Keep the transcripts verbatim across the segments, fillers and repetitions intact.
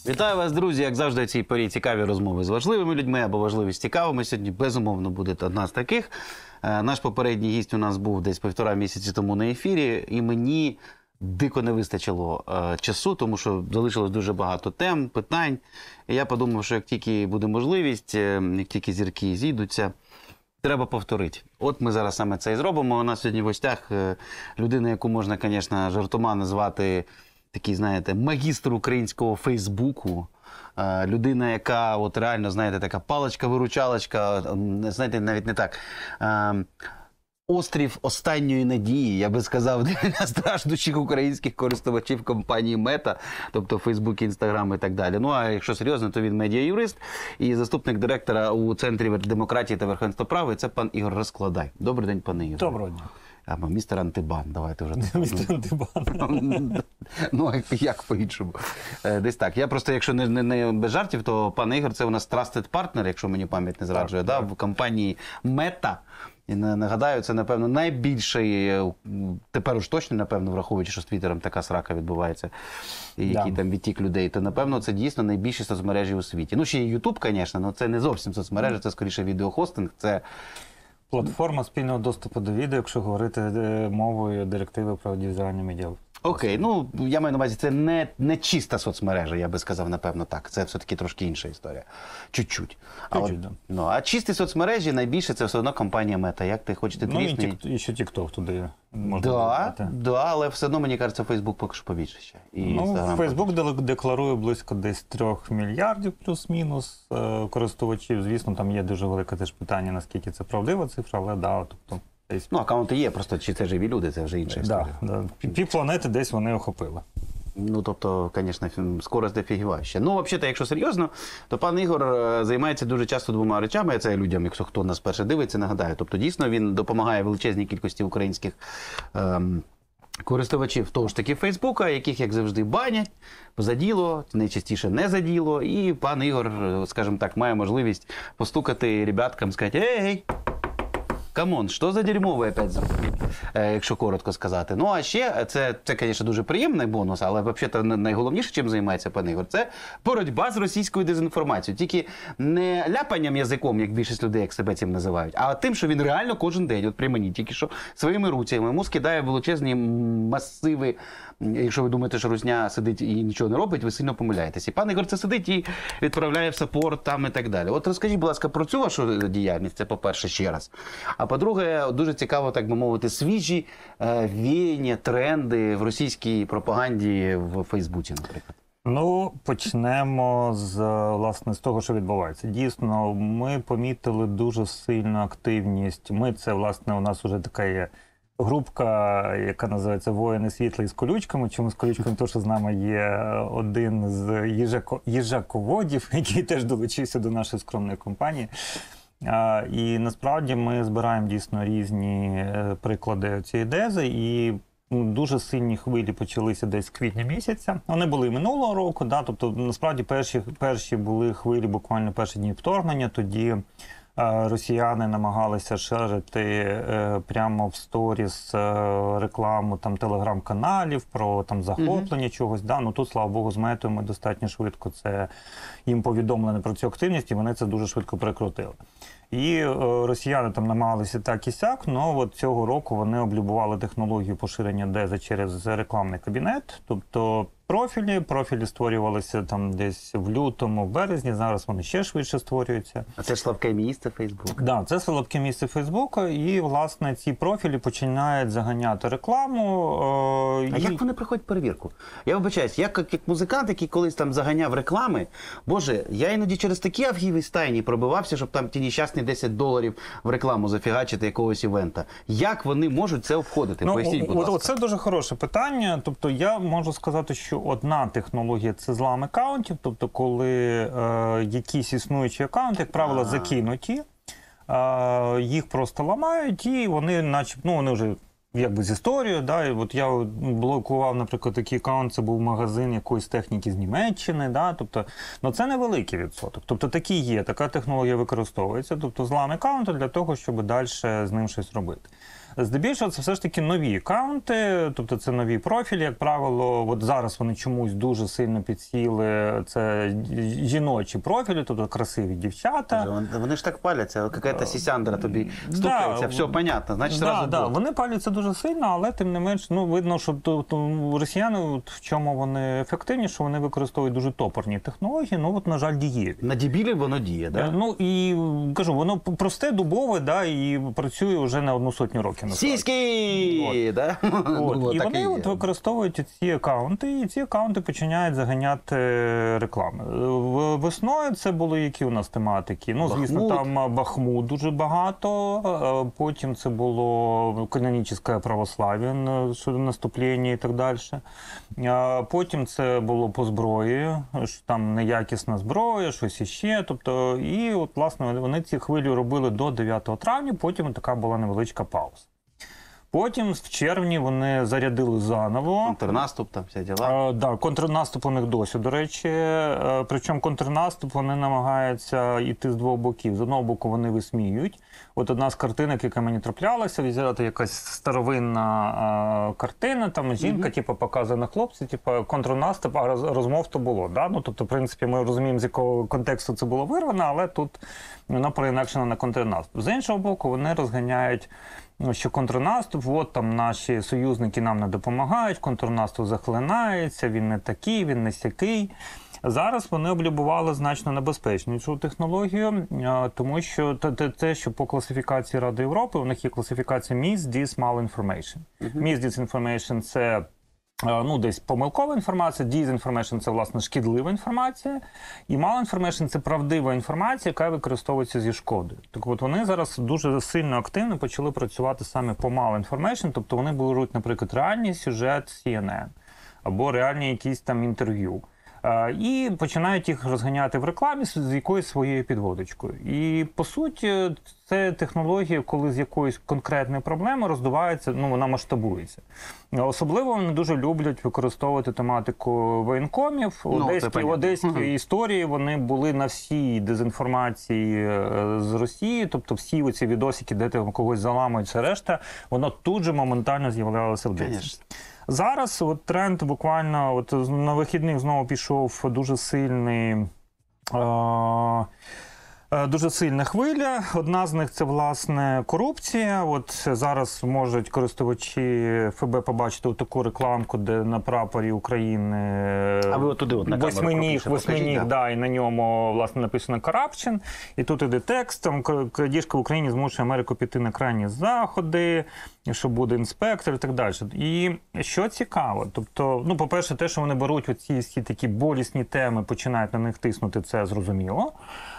Вітаю вас, друзі! Як завжди, в цій порі цікаві розмови з важливими людьми або важливі з цікавими. Сьогодні, безумовно, буде одна з таких. Наш попередній гість у нас був десь півтора місяці тому на ефірі, і мені дико не вистачило часу, тому що залишилось дуже багато тем, питань. І я подумав, що як тільки буде можливість, як тільки зірки зійдуться, треба повторити. От ми зараз саме це і зробимо. У нас сьогодні в гостях людина, яку можна, звісно, жартома назвати такий, знаєте, магістр українського Фейсбуку. Людина, яка от реально, знаєте, така паличка-виручалочка, знаєте, навіть не так. Острів останньої надії, я би сказав, для страждущих українських користувачів компанії Мета, тобто Фейсбук, Інстаграм і так далі. Ну, а якщо серйозно, то він медіа-юрист і заступник директора у Центрі демократії та верховенства права, і це пан Ігор Розкладай. Добрий день, пане Ігор. Доброго дня. Або містер Антибан, давайте вже. Містер Антибан. Ну, як по-іншому. Десь так. Я просто, якщо не, не, не без жартів, то пан Ігор, це у нас trusted partner, якщо мені пам'ять не зраджує, да, в компанії Мета. І нагадаю, це, напевно, найбільший, тепер уж точно, напевно, враховуючи, що з Твіттером така срака відбувається, і який там відтік людей, то, напевно, це дійсно найбільші соцмережі у світі. Ну, ще є Ютуб, звісно, але це не зовсім соцмережі, це скоріше відеохостинг, це... Платформа спільного доступу до відео, якщо говорити мовою директиви про аудіовізуальні медіа. Окей, ну, я маю на увазі, це не, не чиста соцмережа, я би сказав, напевно, так. Це все-таки трошки інша історія. Чуть-чуть. А, Чуть-чуть, да. Ну, а чисті соцмережі найбільше це все одно компанія Мета. Як ти хочете трісти? Ну, і, і ще TikTok туди можна да, додати. да, але все одно, мені кажеться, Facebook поки що побільше ще. І ну, Instagram Facebook декларує близько десь трьох мільярдів плюс-мінус е, користувачів. Звісно, там є дуже велике теж питання, наскільки це правдива цифра, але да, тобто... Ну, аккаунти є, просто чи це живі люди, це вже інша історія. Да, да. Півпланети десь вони охопили. Ну, тобто, звісно, скорость дофігіваща. Ну, взагалі, якщо серйозно, то пан Ігор займається дуже часто двома речами. Це людям, якщо хто нас перше дивиться, нагадаю. Тобто, дійсно, він допомагає величезній кількості українських ем, користувачів того ж таки Фейсбука, яких, як завжди, банять за діло, найчастіше не за діло. І пан Ігор, скажімо так, має можливість постукати ребяткам, сказати: «Ей, камон, що за дерьмо ви опять зробили?» Якщо коротко сказати. Ну, а ще, це, це, звісно, дуже приємний бонус, але, взагалі, найголовніше, чим займається пан Ігор, це боротьба з російською дезінформацією. Тільки не ляпанням язиком, як більшість людей, як себе цим називають, а тим, що він реально кожен день, от при мені, тільки що своїми руцями йому скидає величезні масиви. Якщо ви думаєте, що русня сидить і нічого не робить, ви сильно помиляєтесь. І пан Ігор це сидить і відправляє в саппорт там і так далі. От розкажіть, будь ласка, про цю вашу діяльність, це по-перше, ще раз. А по-друге, дуже цікаво, так би мовити, свіжі е, віяння, тренди в російській пропаганді в Фейсбуці, наприклад. Ну, почнемо з, власне, з того, що відбувається. Дійсно, ми помітили дуже сильну активність. Ми, це, власне, у нас вже така є групка, яка називається «Воїни світла із колючками». Чому з колючками? Тому що з нами є один з їжако... їжаководів, який теж долучився до нашої скромної компанії. А, і насправді ми збираємо дійсно різні приклади цієї тези, і дуже сильні хвилі почалися десь з квітня місяця. Вони були і минулого року, да, тобто насправді перші, перші були хвилі буквально перші дні вторгнення, тоді росіяни намагалися шерити е, прямо в сторіс е, рекламу там телеграм-каналів про там захоплення mm-hmm. чогось. Да? Ну тут, слава Богу, з Метою ми достатньо швидко це їм повідомлено про цю активність, і вони це дуже швидко перекрутили. І е, росіяни там намагалися так і сяк, але от цього року вони облюбували технологію поширення дези через рекламний кабінет, тобто профілі, профілі створювалися там десь в лютому, в березні, зараз вони ще швидше створюються. А це ж слабке місце Фейсбука. Так, да, це слабке місце Фейсбука, і, власне, ці профілі починають заганяти рекламу. Е, а і... як вони проходять перевірку? Я вибачаюсь, я як, як музикант, який колись там заганяв реклами, боже, я іноді через такі авгіви стайні пробивався, щоб там ті нещасні десять доларів в рекламу зафігачити якогось івента. Як вони можуть це обходити? Ну, поясніть, будь ласка. Це дуже хороше питання. Тобто я можу сказати, що одна технологія – це злам аккаунтів, тобто коли е, якісь існуючі аккаунти, як правило, А-а-а. закинуті, е, їх просто ламають і вони наче, ну, вони вже якби з історією, да, і от я блокував, наприклад, такий аккаунт, це був магазин якоїсь техніки з Німеччини, да, тобто, ну це невеликий відсоток. Тобто такі є, така технологія використовується, тобто злам аккаунту для того, щоб далі з ним щось робити. Здебільшого це все ж таки нові аккаунти, тобто це нові профілі, як правило. От зараз вони чомусь дуже сильно підсіли. Це жіночі профілі, тобто красиві дівчата. Вони, вони ж так паляться, якась сісяндра тобі стукається, Да, все понятно, значить да, зразу да, бот. вони паляться дуже сильно, але тим не менш, ну видно, що то, то, росіяни, от, в чому вони ефективні, що вони використовують дуже топорні технології, ну от, на жаль, дієві. На дебілів воно діє, Е, да? Ну і кажу, воно просте, дубове, да, і працює вже на одну сотню років. насправді. Сіськи! Да? От. Ну, І так вони є. от використовують ці акаунти, і ці акаунти починають заганяти реклами. В- Весною це були які у нас тематики? Ну, звісно, Бахмут. там Бахмут дуже багато, е, потім це було канонічне православ'я, на- щодо наступлення і так далі. Е, Потім це було по зброї, що там неякісна зброя, щось іще. Тобто, і от, власне, вони ці хвилі робили до дев'ятого травня, потім така була невеличка пауза. Потім в червні вони зарядили заново. Контрнаступ, там вся діла. Е, да, контрнаступ у них досі, до речі. Е, причому контрнаступ вони намагаються йти з двох боків. З одного боку вони висміюють. От одна з картинок, яка мені траплялася, взяти якась старовинна е, картина, там жінка, Мгм. типу, показує на хлопці, типу, контрнаступ, а роз- розмов то було. Да? Ну, тобто, в принципі, ми розуміємо, з якого контексту це було вирвано, але тут воно переінакшено на контрнаступ. З іншого боку, вони розганяють, ну, що контрнаступ, от там наші союзники нам не допомагають, контрнаступ захлинається, він не такий, він не сякий. Зараз вони облюбували значно небезпечнішу технологію, а, тому що те- те, те, що по класифікації Ради Європи, у них є класифікація Mis, Dis, Malinformation. Mis, Disinformation – це а, ну, десь помилкова інформація, Disinformation – це, власне, шкідлива інформація, і Malinformation – це правдива інформація, яка використовується зі шкодою. Так от вони зараз дуже сильно активно почали працювати саме по Malinformation, тобто вони беруть, наприклад, реальний сюжет Сі Ен Ен або реальні якісь там інтерв'ю. Е, І починають їх розганяти в рекламі з з якоюсь своєю підводочкою. І, по суті, це технологія, коли з якоїсь конкретної проблеми роздувається, ну, вона масштабується. Особливо вони дуже люблять використовувати тематику воєнкомів. Ну, це Одеські, понятно. одеські Мгм. історії, вони були на всій дезінформації е, з Росії, тобто всі оці відосики, де там когось заламують, все решта, воно тут же моментально з'являлося в Одесі. Конечно. Зараз от тренд буквально от на вихідних знову пішов дуже сильний. Е- е, Дуже сильна хвиля. Одна з них це, власне, корупція. От зараз можуть користувачі Еф Бе побачити таку рекламку, де на прапорі України А ви от туди от на камеру восьминіг, крупніше восьминіг, покажіть, да, і на ньому, власне, написано «Corruption». І тут іде текст, там крадіжка в Україні змушує Америку піти на крайні заходи, що буде інспектор і так далі. І що цікаво, тобто, ну, по-перше, те, що вони беруть оці всі такі болісні теми, починають на них тиснути, це зрозуміло.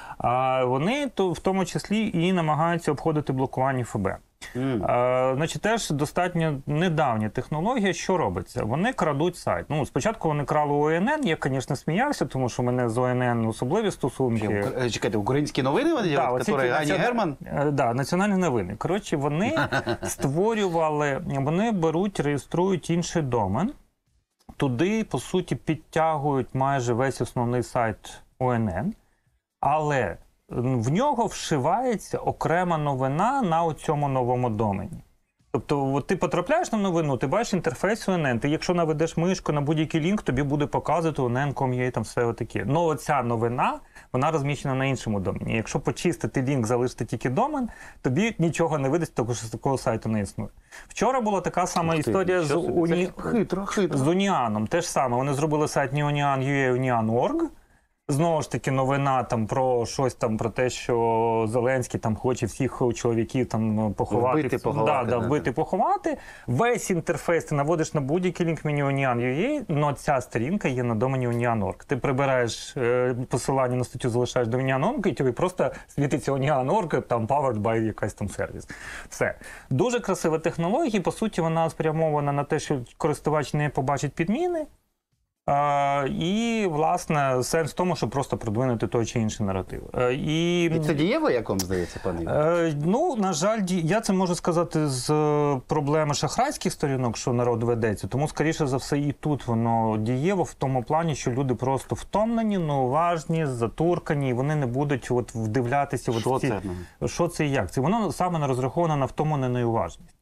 А вони то в тому числі і намагаються обходити блокування Еф Бе. М. А, значить, теж достатньо недавня технологія. Що робиться? Вони крадуть сайт. Ну, спочатку вони крали О Ен Ен, я, звісно, сміявся, тому що в мене з О Ен Ен особливі стосунки. Е, Чекайте, українські новини, вони, Да, от, оці які ті Ані націонал- Герман? Е, Да, національні новини. Коротше, вони створювали, вони беруть, реєструють інший домен, туди, по суті, підтягують майже весь основний сайт О Ен Ен, але в нього вшивається окрема новина на цьому новому домені. Тобто, от ти потрапляєш на новину, ти бачиш інтерфейс О Ен Ен, ти якщо наведеш мишку на будь-який лінк, тобі буде показувати о ен ен крапка ком ю а, там все отаке. Ну, оця новина, вона розміщена на іншому домені. Якщо почистити лінк, залишити тільки домен, тобі нічого не видасть, тому що такого сайту не існує. Вчора була така сама Ух ти, історія з, що собі, уні... це хитро, хитро. з Уніаном. Те ж саме, вони зробили сайт Neonian крапка ю а, Unian крапка орг. Знову ж таки, новина там про щось там про те, що Зеленський там хоче всіх чоловіків там поховати. Вбити, поховати, Да, да, да, вбити, поховати. Весь інтерфейс ти наводиш на будь-який лінк меню Onion крапка ю а, але ця сторінка є на домені Onion крапка орг. Ти прибираєш е, посилання на статтю, залишаєш до Onion крапка орг, і тобі просто світиться Onion крапка орг, там powered by якась там сервіс. Все. Дуже красива технологія, по суті, вона спрямована на те, що користувач не побачить підміни. Uh, і, власне, сенс в тому, щоб просто продвинути той чи інший наратив. Uh, і... І це дієво, як вам здається, пане Ігор? Uh, ну, на жаль, ді... я це можу сказати з uh, проблеми шахрайських сторінок, що народ ведеться. Тому, скоріше за все, і тут воно дієво в тому плані, що люди просто втомлені, неуважні, затуркані, і вони не будуть от, вдивлятися. Що от, в ці... це? Що це і як? Це воно саме не розраховано на втому, не неуважність.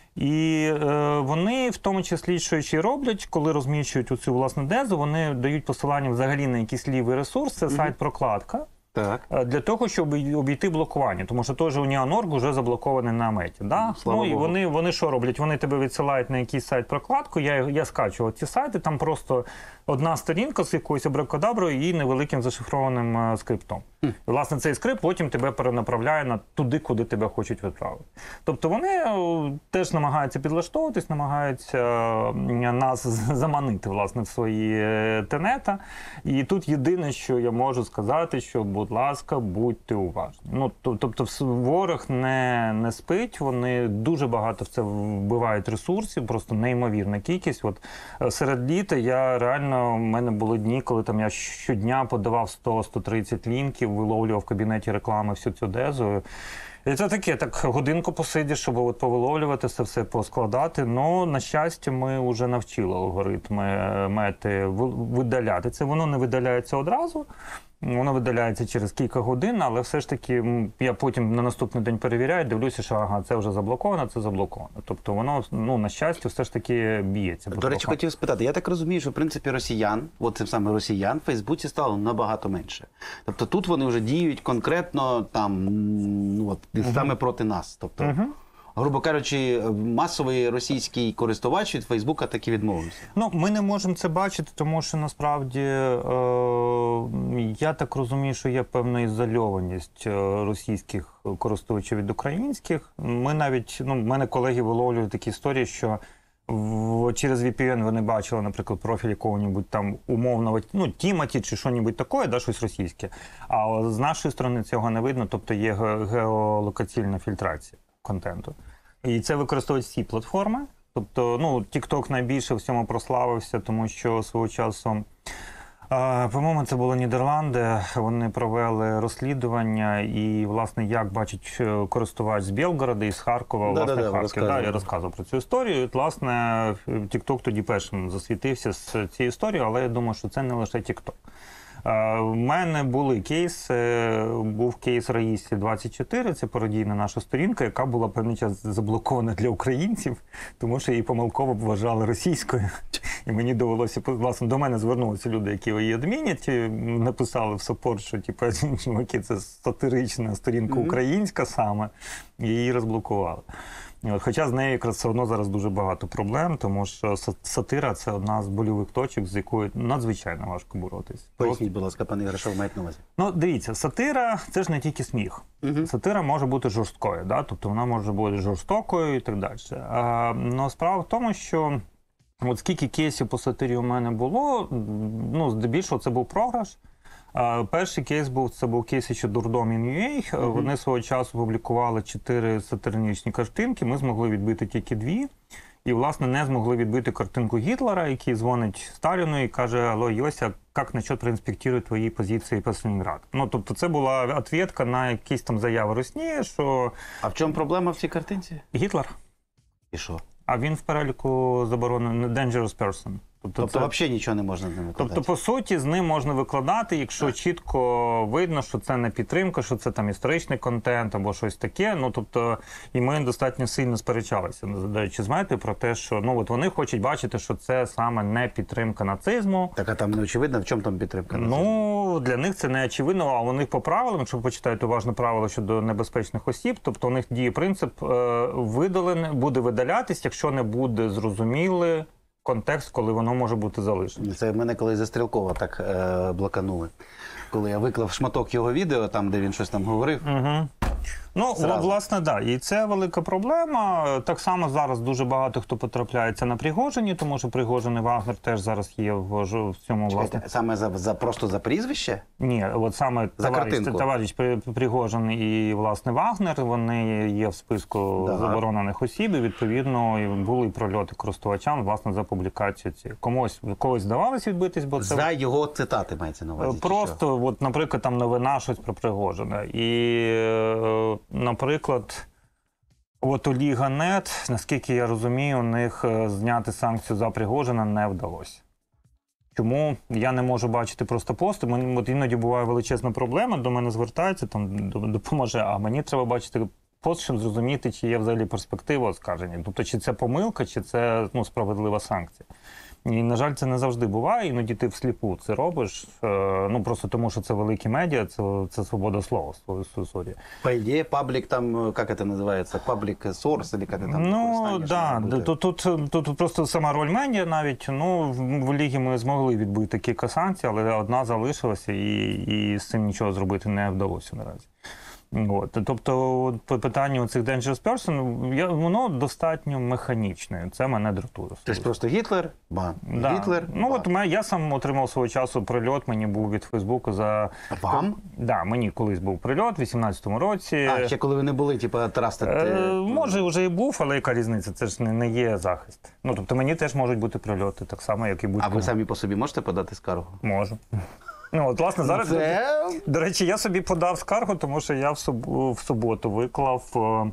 І е, вони, в тому числі, що ще й роблять, коли розміщують оцю власну дезу, вони дають посилання взагалі на якийсь лівий ресурс, це сайт-прокладка. Так. Для того, щоб обійти блокування, тому що той же Union.org вже заблокований на меті. Да? Слава Ну, і Богу. вони, вони що роблять? Вони тебе відсилають на якийсь сайт-прокладку, я, я скачував ці сайти, там просто одна сторінка з якоюсь абракадаброю і невеликим зашифрованим е, скриптом. Хм. І, власне, цей скрипт потім тебе перенаправляє на туди, куди тебе хочуть відправити. Тобто вони е, теж намагаються підлаштовуватись, намагаються е, нас заманити, власне, в свої е, тенета. І тут єдине, що я можу сказати, що, будь ласка, будьте уважні. Ну, то- тобто вс- ворог не, не спить, вони дуже багато в це вбивають ресурсів, просто неймовірна кількість. От е, серед літа я реально, в мене були дні, коли там я щодня подавав сто - сто тридцять лінків, виловлював в кабінеті реклами всю цю дезу. І це таке, так годинку посидиш, щоб от повиловлювати це все, поскладати. Ну, на щастя, ми вже навчили алгоритми е, мети ви- видаляти це. Воно не видаляється одразу, воно видаляється через кілька годин, але все ж таки м, я потім на наступний день перевіряю, дивлюся, що ага, це вже заблоковано, це заблоковано. Тобто воно, ну, на щастя, все ж таки б'ється. До речі, хотів спитати, я так розумію, що в принципі росіян, от цим саме росіян, в Фейсбуці стало набагато менше. Тобто тут вони вже діють конкретно там, м, ну, от, саме проти нас. Тобто, Мгм. грубо кажучи, масовий російський користувач від Фейсбука таки відмовився. Ну, ми не можемо це бачити, тому що насправді е, я так розумію, що є певна ізольованість е, російських користувачів від українських. Ми навіть, ну, в мене колеги виловлюють такі історії, що в, через ві пі ен вони бачили, наприклад, профіль якого-небудь там умовного, ну, Тімоті чи що-небудь таке, да, щось російське. А з нашої сторони цього не видно, тобто є ге- геолокаційна фільтрація контенту. І це використовують всі платформи. Тобто, ну, TikTok найбільше в цьому прославився, тому що свого часу, е, по-моєму, це були Нідерланди, вони провели розслідування і, власне, як бачить е, користувач з Білгорода і з Харкова, Да-да-да, власне, ви Харків. Да, розказували. я розказував про цю історію. І, от, власне, TikTok тоді першим засвітився з цією історією, але я думаю, що це не лише TikTok. Е, В мене були кейси, був кейс Раїсі двадцять чотири, це пародійна наша сторінка, яка була певний час заблокована для українців, тому що її помилково вважали російською. І мені довелося, власне, до мене звернулися люди, які її адмінять, і написали в саппорт, що типу, чуваки, це сатирична сторінка Мгм. українська саме, і її розблокували. І от, хоча з нею якраз все одно зараз дуже багато проблем, тому що са- сатира – це одна з больових точок, з якою надзвичайно важко боротись. Поясніть, будь ласка, пане Ігоре, що ви маєте на увазі? Ну, дивіться, сатира – це ж не тільки сміх. Угу. Сатира може бути жорсткою, да? Тобто вона може бути жорстокою і так далі. А, ну, справа в тому, що от скільки кейсів по сатирі у мене було, ну, здебільшого це був програш. А, перший кейс був, це був кейс ще Дурдом.ua. Мгм. Вони свого часу публікували чотири сатиричні картинки, ми змогли відбити тільки дві. І, власне, не змогли відбити картинку Гітлера, який дзвонить Сталіну і каже: «Алло, Йося, як насчет проінспектувати твої позиції по Сталінграду?» Ну, тобто це була відповідка на якісь там заяви Росії, що А в чому проблема в цій картинці? Гітлер, І що? а він в переліку заборонений dangerous person. Тобто, Тобто це... взагалі нічого не можна з ними викладати? Тобто, по суті, з ним можна викладати, якщо Так. чітко видно, що це не підтримка, що це там історичний контент або щось таке. Ну, тобто, і ми достатньо сильно сперечалися, задаючи з метою про те, що ну, от вони хочуть бачити, що це саме не підтримка нацизму. Так, а там не очевидно, в чому там підтримка? Ну, для них це не очевидно, а у них по правилам, якщо ви почитаєте уважно правила щодо небезпечних осіб, тобто у них діє принцип е, видалене, буде видалятись, якщо не буде зрозумілий контекст, коли воно може бути залишено. Це мене колись за Стрілкова так е, блоканули. Коли я виклав шматок його відео, там, де він щось там говорив. Угу. Ну, Зразу. власне, да. І це велика проблема. Так само зараз дуже багато хто потрапляється на Пригожині, тому що Пригожин і Вагнер теж зараз є в, ж- в цьому, власне. Чекайте, саме за, за, просто за прізвище? Ні, от саме За товариш, картинку. товариш При- Пригожин і, власне, Вагнер, вони є в списку Да. заборонених осіб, і, відповідно, і були прольоти користувачам, власне, за публікацію цієї. Комусь, когось здавалось відбитись, бо це... За його цитати мається на увазі? чи що? Просто, от, наприклад, там новина щось про Пригожина. І, е, наприклад, от у Ліга.нет, наскільки я розумію, у них е, зняти санкцію за Пригожина не вдалося. Чому я не можу бачити просто пости? Мені от іноді буває величезна проблема, до мене звертаються, там д- допоможе, а мені треба бачити пост, щоб зрозуміти, чи є взагалі перспектива оскарження. Тобто, чи це помилка, чи це ну, справедлива санкція. І, на жаль, це не завжди буває, іноді ти всліпу це робиш, е, ну просто тому, що це великі медіа, це, це свобода слова, сорі. По ідеї, паблік там, як це називається, паблік source, або як це там? Ну, да, тут, тут, тут, тут просто сама роль медіа навіть, ну, в, в Лігі ми змогли відбити кілька санкцій, але одна залишилася і, і з цим нічого зробити не вдалося наразі. От. Тобто, по питанню цих dangerous person, я, воно достатньо механічне. Це мене дратує. Тобто просто Гітлер, бан. Да. Гітлер, ну, бан. от мене- я сам отримав свого часу прильот, мені був від Фейсбуку за... Вам? Да, мені колись був прильот в вісімнадцятому році. А, ще коли ви не були, типу, трастити... Е, може, вже і був, але яка різниця? Це ж не, не є захист. Ну, тобто мені теж можуть бути прильоти, так само, як і А будь-кому. ви самі по собі можете подати скаргу? Можу. Ну, от, власне, зараз... Це... До речі, я собі подав скаргу, тому що я в, суб... в суботу виклав е,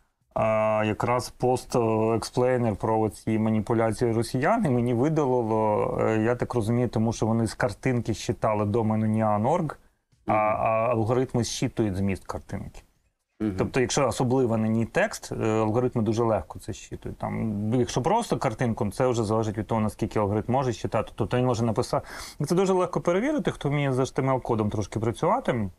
е, якраз пост-експлейнер про ці маніпуляції росіян, і мені видалило, е, я так розумію, тому що вони з картинки считали домену Neon точка орг, а, а алгоритми зчитують зміст картинки. Мгм. Тобто, якщо особливо на ній текст, е, алгоритми дуже легко це щитують. Там, якщо просто картинку, це вже залежить від того, наскільки алгоритм може щитати. Тобто він може написати. Це дуже легко перевірити, хто вміє з ейч ті ем ел-кодом трошки працювати. Е,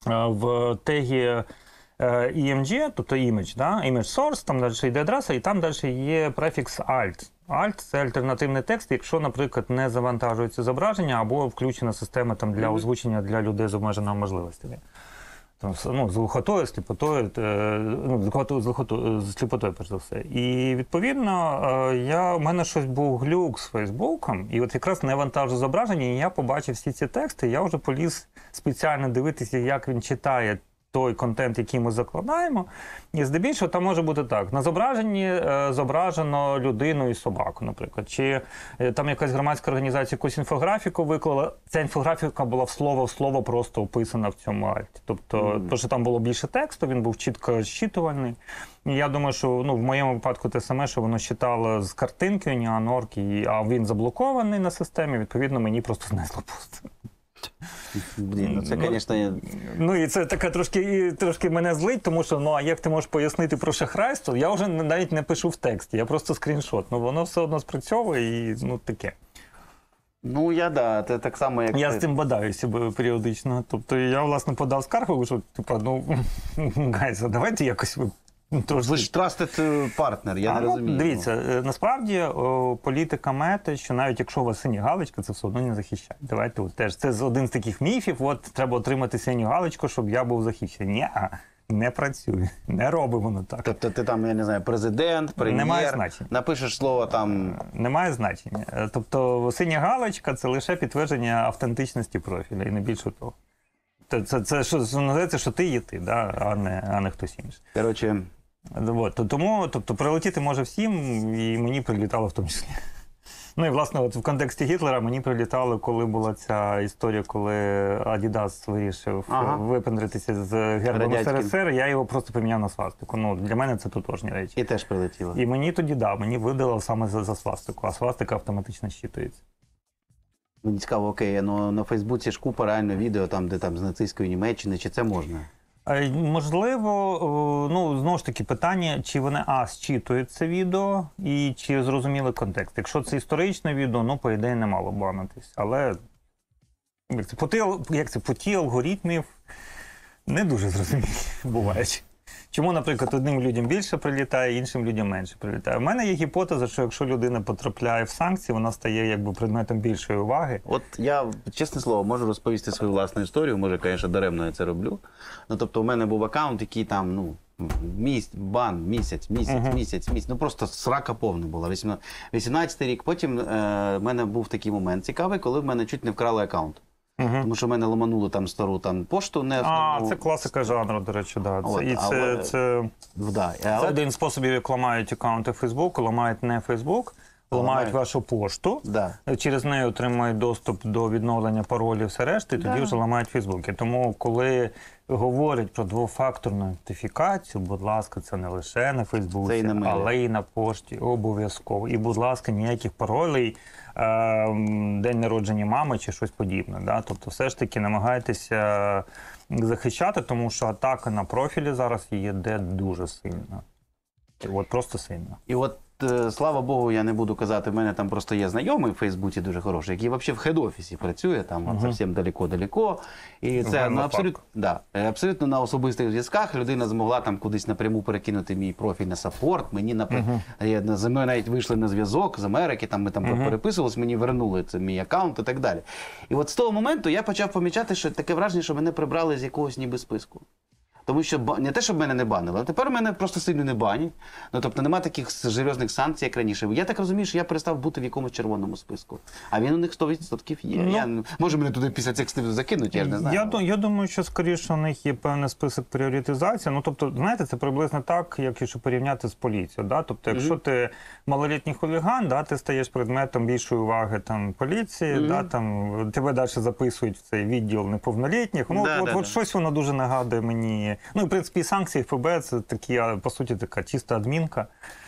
В тегі е, і ем джі, тобто image, да? image source, там далі йде адреса, і там далі є префікс alt. Alt – це альтернативний текст, якщо, наприклад, не завантажується зображення або включена система там, для озвучення для людей з обмеженими можливостями. Там, ну, з глухотою, сліпотою, е, ну, з глухотою, з глухотою, з сліпотою, перш за все. І, відповідно, е, я, у мене щось був глюк з Фейсбуком, і от якраз не вантажу зображення, і я побачив всі ці тексти, і я вже поліз спеціально дивитися, як він читає той контент, який ми закладаємо. І здебільшого там може бути так. На зображенні е, зображено людину і собаку, наприклад. Чи е, там якась громадська організація якусь інфографіку виклала. Ця інфографіка була в слово в слово просто описана в цьому альті. Тобто, mm. то, що там було більше тексту, він був чітко зчитувальний. І я думаю, що ну, в моєму випадку те саме, що воно читало з картинки Neon точка орг, і, а він заблокований на системі, відповідно, мені просто знесло пост. Блін, ну це, звісно... Ну і це таке трошки, трошки мене злить, тому що, ну а як ти можеш пояснити про шахрайство? Я вже навіть не пишу в тексті, я просто скріншот. Ну воно все одно спрацьовує і, ну, таке. Ну, я, да, це так само, як... Я ти. з цим бодаюся періодично. Тобто я, власне, подав скаргу, що, типа, ну, гайза, давайте якось ви... Ви ж trusted партнер, я а, не ну, розумію. Дивіться, е, насправді о, політика мети, що навіть якщо у вас синя галочка, це все одно не захищає. Давайте от, теж. Це один з таких міфів, от треба отримати синю галочку, щоб я був захищений. Ні, не працює, не робить воно так. Тобто ти там, я не знаю, президент, прем'єр, Немає значення. напишеш слово там... Немає значення. Е, Тобто синя галочка – це лише підтвердження автентичності профіля, і не більше того. Це, це, це що називається, що ти є ти, да? а, не, а не хтось інший. Коротше... От, тому, тобто, прилетіти може всім, і мені прилітало в тому числі. Ну і, власне, от в контексті Гітлера мені прилітало, коли була ця історія, коли Адідас вирішив Ага. випендритися з гербом ес ер ес ер, я його просто поміняв на свастику. Ну, для мене це тотожні речі. І теж прилетіло. І мені тоді, да, мені видало саме за, за свастику, а свастика автоматично щитується. Мені цікаво, окей, ну на Фейсбуці ж купа реально відео, там, де там з нацистської Німеччини, чи це можна? Е, Можливо, е, ну, знову ж таки, питання, чи вони, а, зчитують це відео, і чи зрозуміли контекст. Якщо це історичне відео, ну, по ідеї, не мало банитись. Але, як це, по ті, як це, по ті алгоритмів не дуже зрозумілі бувають. Чому, наприклад, одним людям більше прилітає, іншим людям менше прилітає. У мене є гіпотеза, що якщо людина потрапляє в санкції, вона стає якби предметом більшої уваги. От я, чесне слово, можу розповісти свою власну історію, може, звісно, даремно я це роблю. Ну, тобто, у мене був аккаунт, який там, ну, місяць, бан, місяць, місяць, Ага. місяць, місяць. Ну, просто срака повна була. вісімнадцятий рік. Потім е, в мене був такий момент цікавий, коли в мене чуть не вкрали аккаунт. Угу. Тому що в мене ламанули там стару там, пошту, не А, основну. це класика жанру, до речі, да. Це, От, і це, але- це, Да. це Але... один з способів, як ламають аккаунти Фейсбуку, ламають не Фейсбук, ламають вашу пошту, Да. через неї отримають доступ до відновлення паролів, все решта, і тоді Да. вже ламають Фейсбук. І тому, коли говорять про двофакторну ідентифікацію, будь ласка, це не лише на Це Фейсбуці, і на мейлі. але і на пошті, обов'язково. І, будь ласка, ніяких паролей, е, м, день народження мами чи щось подібне. Да? Тобто все ж таки намагайтеся захищати, тому що атака на профілі зараз йде дуже сильно. От просто сильно. І от, е, слава Богу, я не буду казати, в мене там просто є знайомий в Фейсбуці дуже хороший, який взагалі в хед-офісі працює, там uh-huh. зовсім далеко-далеко. І це ну, абсолютно, да, абсолютно на особистих зв'язках людина змогла там кудись напряму перекинути мій профіль на саппорт. Мені наприклад, uh-huh. за мною навіть вийшли на зв'язок з Америки, там ми там uh-huh. переписувалися, мені вернули це мій аккаунт і так далі. І от з того моменту я почав помічати, що таке враження, що мене прибрали з якогось ніби списку. Тому що не те, щоб мене не банили, а тепер мене просто сильно не банять. Ну, тобто нема таких серйозних санкцій, як раніше. Я так розумію, що я перестав бути в якомусь червоному списку. А він у них сто відсотків є. Ну, я, може мене туди після цих стив закинуть, я ж не знаю. Я, я думаю, що скоріше у них є певний список пріоритизації. Ну, тобто, знаєте, це приблизно так, як якщо порівняти з поліцією. Да? Тобто, якщо mm-hmm. ти малолітній хуліган, да, ти стаєш предметом більшої уваги там, поліції, mm-hmm. да, там, тебе далі записують в цей відділ неповнолітніх. Ну, да, от, да, от да. щось воно дуже нагадує мені. Ну, в принципі, і санкції еф бе е це такі, по суті, така чиста адмінка.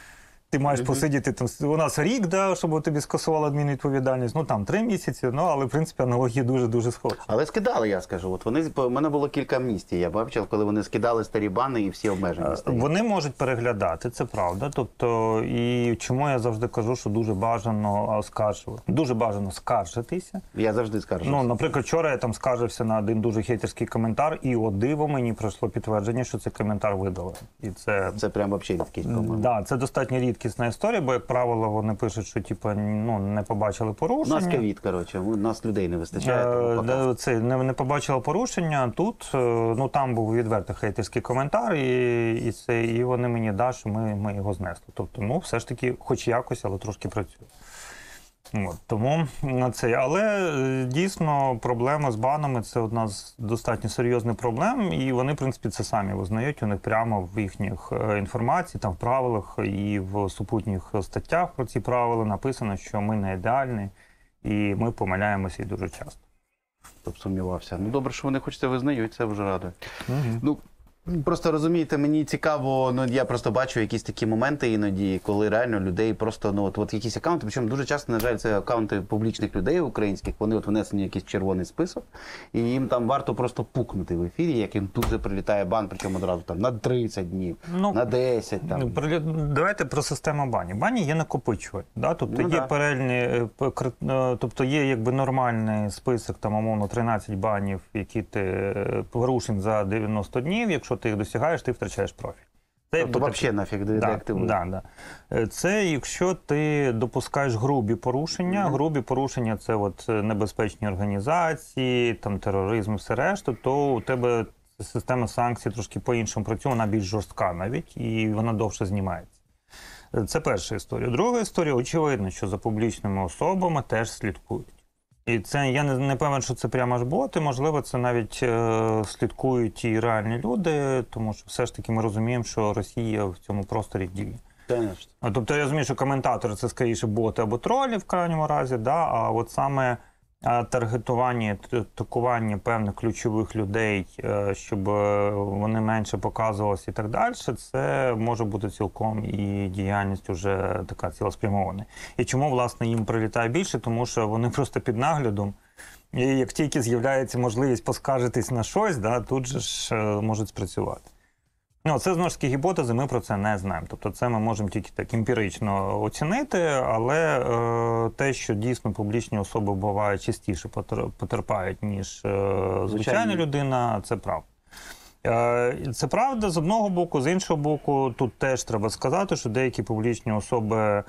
Ти маєш mm-hmm. посидіти там, у нас рік, да, щоб тобі скасували адмінвідповідальність, ну там три місяці, ну, але, в принципі, аналогії дуже-дуже схожі. Але скидали, я скажу. От вони, у мене було кілька амністій, я бачив, коли вони скидали старі бани і всі обмеження. Стають. Вони можуть переглядати, це правда. Тобто, і чому я завжди кажу, що дуже бажано оскаржувати. Дуже бажано скаржитися. Я завжди скаржуся. Ну, наприклад, вчора я там скаржився на один дуже хейтерський коментар, і о диво мені пройшло підтвердження, що цей коментар видали. І це... Це прям взагалі рідкість, по-моєму. Да, це достатньо рідкісна історія, бо, як правило, вони пишуть, що типу, ну, не побачили порушення. У нас ковід, коротше, у нас людей не вистачає. Е, це, не, не побачили порушення. Тут, ну, там був відвертий хейтерський коментар, і, і, це, і вони мені дали, що ми, ми його знесли. Тобто, ну, все ж таки, хоч якось, але трошки працює. От, тому це, але дійсно проблема з банами – це одна з достатньо серйозних проблем, і вони, в принципі, це самі визнають. У них прямо в їхніх інформації, там в правилах і в супутніх статтях про ці правила написано, що ми не ідеальні і ми помиляємося і дуже часто. Тобто сумнівався. Ну добре, що вони хоч це визнають, це вже радує. Угу. Ну, просто розумієте, мені цікаво, ну я просто бачу якісь такі моменти іноді, коли реально людей просто, ну от, от якісь аккаунти, причому дуже часто, на жаль, це аккаунти публічних людей українських, вони от внесені в якийсь червоний список, і їм там варто просто пукнути в ефірі, як їм тут же прилітає бан, причому одразу там на тридцять днів, ну, на десять. Там. Давайте про систему бані. Бані є накопичувач, да? Тобто ну, є да. перельні, тобто є якби нормальний список, там, умовно, тринадцять банів, які ти порушень за дев'яносто днів, якщо ти їх досягаєш, ти втрачаєш профіль. Це тобто взагалі нафіг да, деактивує. Да, да. Це якщо ти допускаєш грубі порушення. Mm-hmm. Грубі порушення – це от небезпечні організації, там, тероризм, все решта, то у тебе система санкцій трошки по-іншому працює, вона більш жорстка навіть, і вона довше знімається. Це перша історія. Друга історія – очевидно, що за публічними особами теж слідкують. І це, я не, не певен, що це прямо ж боти, можливо, це навіть е, слідкують і реальні люди, тому що все ж таки ми розуміємо, що Росія в цьому просторі діє. Конечно. Тобто я розумію, що коментатори – це скоріше боти або тролі в крайньому разі, да? А от саме таргетування, атакування певних ключових людей, щоб вони менше показувалися і так далі, це може бути цілком і діяльність вже така цілеспрямована. І чому, власне, їм прилітає більше? Тому що вони просто під наглядом. І як тільки з'являється можливість поскаржитись на щось, да, тут же ж можуть спрацювати. Ну, це, знову ж таки, гіпотези, ми про це не знаємо. Тобто це ми можемо тільки так емпірично оцінити, але е, те, що дійсно публічні особи бувають частіше потерпають, ніж е, звичайна людина, це правда. Е, це правда з одного боку, з іншого боку, тут теж треба сказати, що деякі публічні особи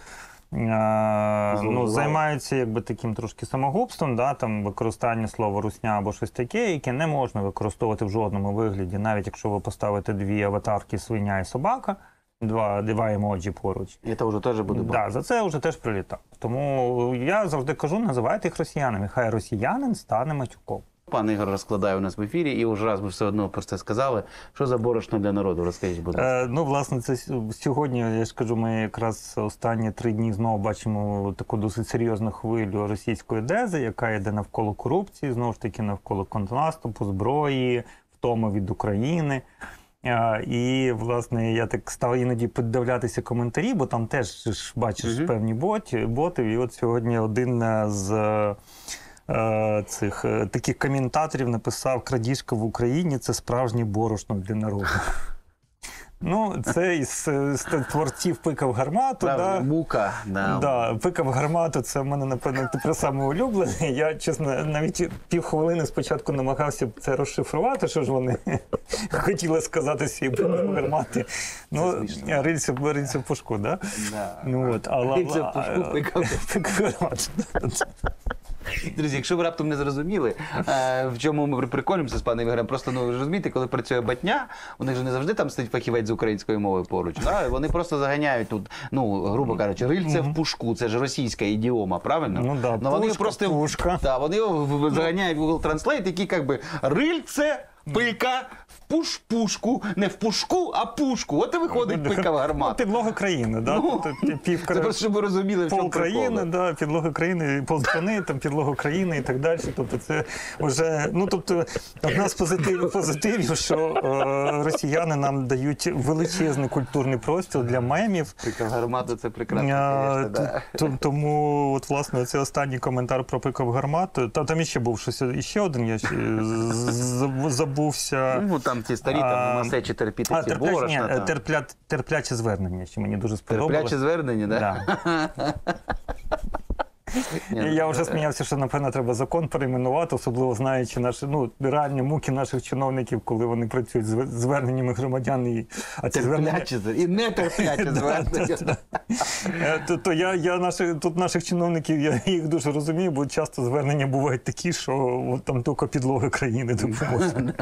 Е, ну, займаються якби таким трошки самогубством, да, там використання слова русня або щось таке, яке не можна використовувати в жодному вигляді, навіть якщо ви поставите дві аватарки свиня і собака, два, два емоджі поруч. І це вже теж буде бан. Да, за це вже теж прилітав. Тому я завжди кажу, називайте їх росіянами, хай росіянин стане матюком. пан Ігор розкладає у нас в ефірі, і вже раз ми все одно про це сказали. Що за борошно для народу? Розкажіть, будь ласка. Е, ну, власне, це сьогодні, я ж кажу, ми якраз останні три дні знову бачимо таку досить серйозну хвилю російської дези, яка йде навколо корупції, знову ж таки навколо контрнаступу, зброї, втоми від України. І, власне, я так став іноді піддивлятися коментарі, бо там теж ж бачиш uh-huh. певні боти, боти. І от сьогодні один з е, цих е, таких коментаторів написав: «Крадіжка в Україні – це справжнє борошно для народу». Ну, це із, з творців «Пика в гармату». Правда, да? Мука. Да. Да, «Пика в гармату» – це в мене, напевно, тепер саме улюблене. Я, чесно, навіть півхвилини спочатку намагався це розшифрувати, що ж вони хотіли сказати свій «Пика в гармати». Ну, рильце в пушку, да? Да. Ну, от, але... Рильце в пушку, «Пика в гармату». Друзі, якщо ви раптом не зрозуміли, в чому ми приколюємося з паном Ігорем, просто, ну, ви ж розумієте, коли працює батня, у них же не завжди там стоїть фахівець з української мови поруч. Да? Вони просто заганяють тут, ну, грубо кажучи, рильце в пушку, це ж російська ідіома, правильно? Ну да, Но вони пушка, просто, пушка. Да, вони його заганяють в Google Translate, які, як би, рильце, пика, в пуш-пушку, не в пушку, а пушку. От і виходить пика в гармату. Ну, підлога країни, да? Ну, Тобто, пів... Це просто, щоб ви розуміли, в чому пол країни, прикол. да, підлога країни, пол страни, там підлога країни і так далі. Тобто це вже, ну, тобто, одна з позитивів, позитивів, що е, росіяни нам дають величезний культурний простір для мемів. Пика в гармату – це прекрасно, А, звісно, да. т- Тому, от, власне, це останній коментар про пика в гармату. Та, там іще був щось, іще один, я ще з- з- забувся. Ну, там ті старі, там, масечі терпіти А, ці терпля... борошна. Ні, там. терпля... терпляче звернення, що мені дуже сподобалося. Терпляче звернення, да? Да. Ні, І я вже сміявся, що, напевно, треба закон перейменувати, особливо знаючи наші, ну, реальні муки наших чиновників, коли вони працюють з зверненнями громадян. І, а ці звернення... терпляче звернення. І не терпляче звернення. Е, То, то я, я наших, тут наших чиновників, я їх дуже розумію, бо часто звернення бувають такі, що от там тільки підлога країни допоможе.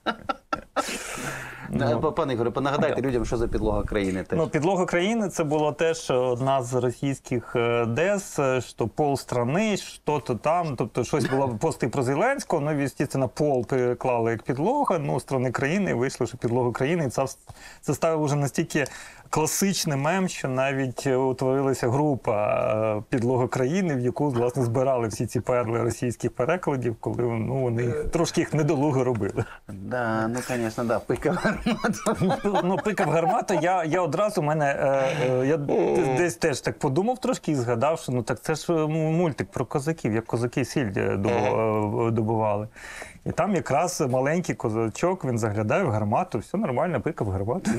Ну, пане Ігоре, нагадайте людям, що за підлога країни теж. Ну, підлога країни – це була теж одна з російських е, дез, що пол страни, що-то там, тобто щось було пости про Зеленського, ну, звісно, пол переклали як підлога, ну, страни країни, вийшло, що підлога країни, і це, це стало вже настільки класичний мем, що навіть утворилася група е, підлога країни, в яку, власне, збирали всі ці перли російських перекладів, коли, ну, вони трошки їх недолуго робили. Да, ну, звісно, да, пика в гармату. Ну, пика в гармату, я, я одразу, мене, е, е, я десь теж так подумав трошки і згадав, що ну так це ж мультик про козаків, як козаки сіль добу- добували. І там якраз маленький козачок, він заглядає в гармату, все нормально, пика в гармату.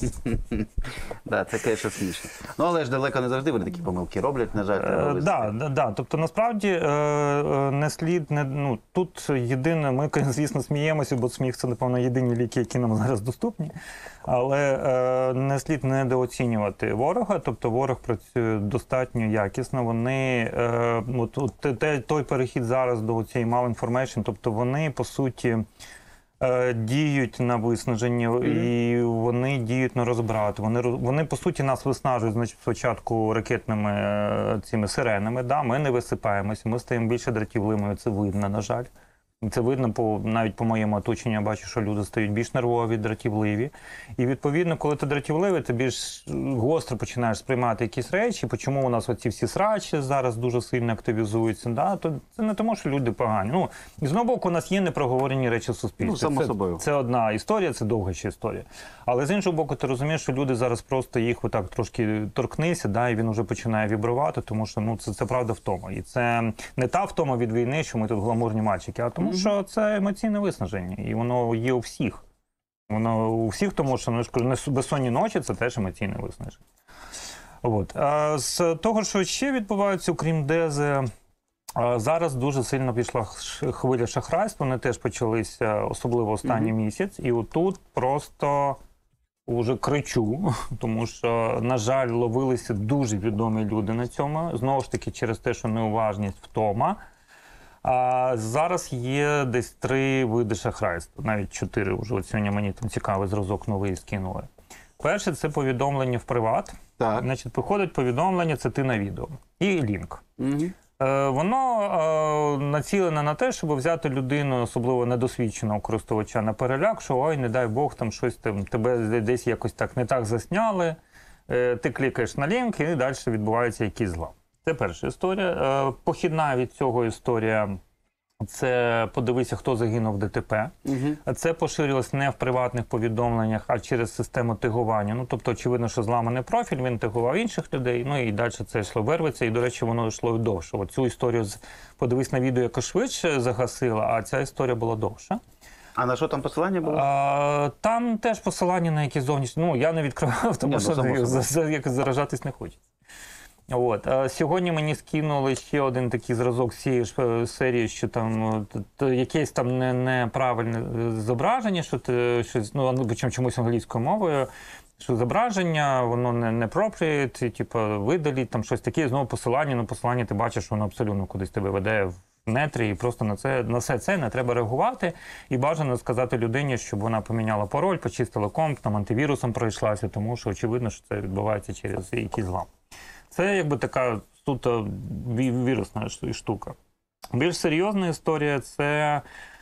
Да, це, звісно, смішно. Ну, але ж далеко не завжди вони такі помилки роблять, на жаль, треба Так, визнати. да, да. Тобто, насправді, е, е, не слід, не, ну, тут єдине, ми, звісно, сміємося, бо сміх – це, напевно, єдині ліки, які нам зараз доступні, але е, не слід недооцінювати ворога, тобто ворог працює достатньо якісно, вони, е, от, от, те, той перехід зараз до цієї malinformation, тобто вони, по суті, Е, діють на виснаження, mm-hmm. і вони діють на розбрат. Вони, вони, по суті, нас виснажують, значить, спочатку ракетними е, цими сиренами. Да, ми не висипаємося, ми стаємо більше дратівливими, це видно, на жаль. Це видно, по, навіть по моєму оточенню, я бачу, що люди стають більш нервові, дратівливі. І, відповідно, коли ти дратівливий, ти більш гостро починаєш сприймати якісь речі, чому у нас оці всі срачі зараз дуже сильно активізуються. Да? То це не тому, що люди погані. Ну, і, з одного боку, у нас є непроговорені речі в суспільстві. Ну, само це, собою. Це одна історія, це довга ще історія. Але, з іншого боку, ти розумієш, що люди зараз просто їх отак трошки торкнися, да, і він вже починає вібрувати, тому що, ну, це, це правда втома. І це не та втома від війни, що ми тут гламурні мальчики, а тому, що це емоційне виснаження, і воно є у всіх. Воно у всіх, тому що, ну, я ж кажу, безсонні ночі – це теж емоційне виснаження. От. А з того, що ще відбувається, окрім дези, зараз дуже сильно пішла хвиля шахрайства, вони теж почалися, особливо останній mm-hmm. місяць, і отут просто уже кричу, тому що, на жаль, ловилися дуже відомі люди на цьому, знову ж таки, через те, що неуважність, втома. А зараз є десь три види шахрайства, навіть чотири вже. От сьогодні мені там цікавий зразок новий скинули. Перше – це повідомлення в приват. Так. Значить, приходить повідомлення, це ти на відео. І лінк. Угу. Е, Воно е, націлене на те, щоб взяти людину, особливо недосвідченого користувача, на переляк, що ой, не дай Бог, там щось там, тебе десь якось так не так засняли, е, ти клікаєш на лінк і далі відбувається якийсь злам. Це перша історія. Е, Похідна від цього історія – це подивися, хто загинув в ДТП. Угу. Це поширилось не в приватних повідомленнях, а через систему тегування. Ну, тобто, очевидно, що зламаний профіль, він тегував інших людей, ну і далі це йшло вервиться, і, до речі, воно йшло і довше. От цю історію, з подивись на відео, яке швидше загасила, а ця історія була довша. А на що там посилання було? А, там теж посилання на якісь зовнішні, ну, я не відкривав, тому Ні, що ну, за, за, як заражатись не хочеться. От. А сьогодні мені скинули ще один такий зразок з цієї ж серії, що там то, якесь там не, неправильне зображення, що ти щось, ну, причому чомусь англійською мовою, що зображення, воно не, не appropriate, типу, видаліть, там щось таке, знову посилання, ну посилання ти бачиш, воно абсолютно кудись тебе веде в нетрі, і просто на це, на все це не треба реагувати, і бажано сказати людині, щоб вона поміняла пароль, почистила комп, там антивірусом пройшлася, тому що очевидно, що це відбувається через якийсь злам. Це якби така суто вірусна штука. Більш серйозна історія – це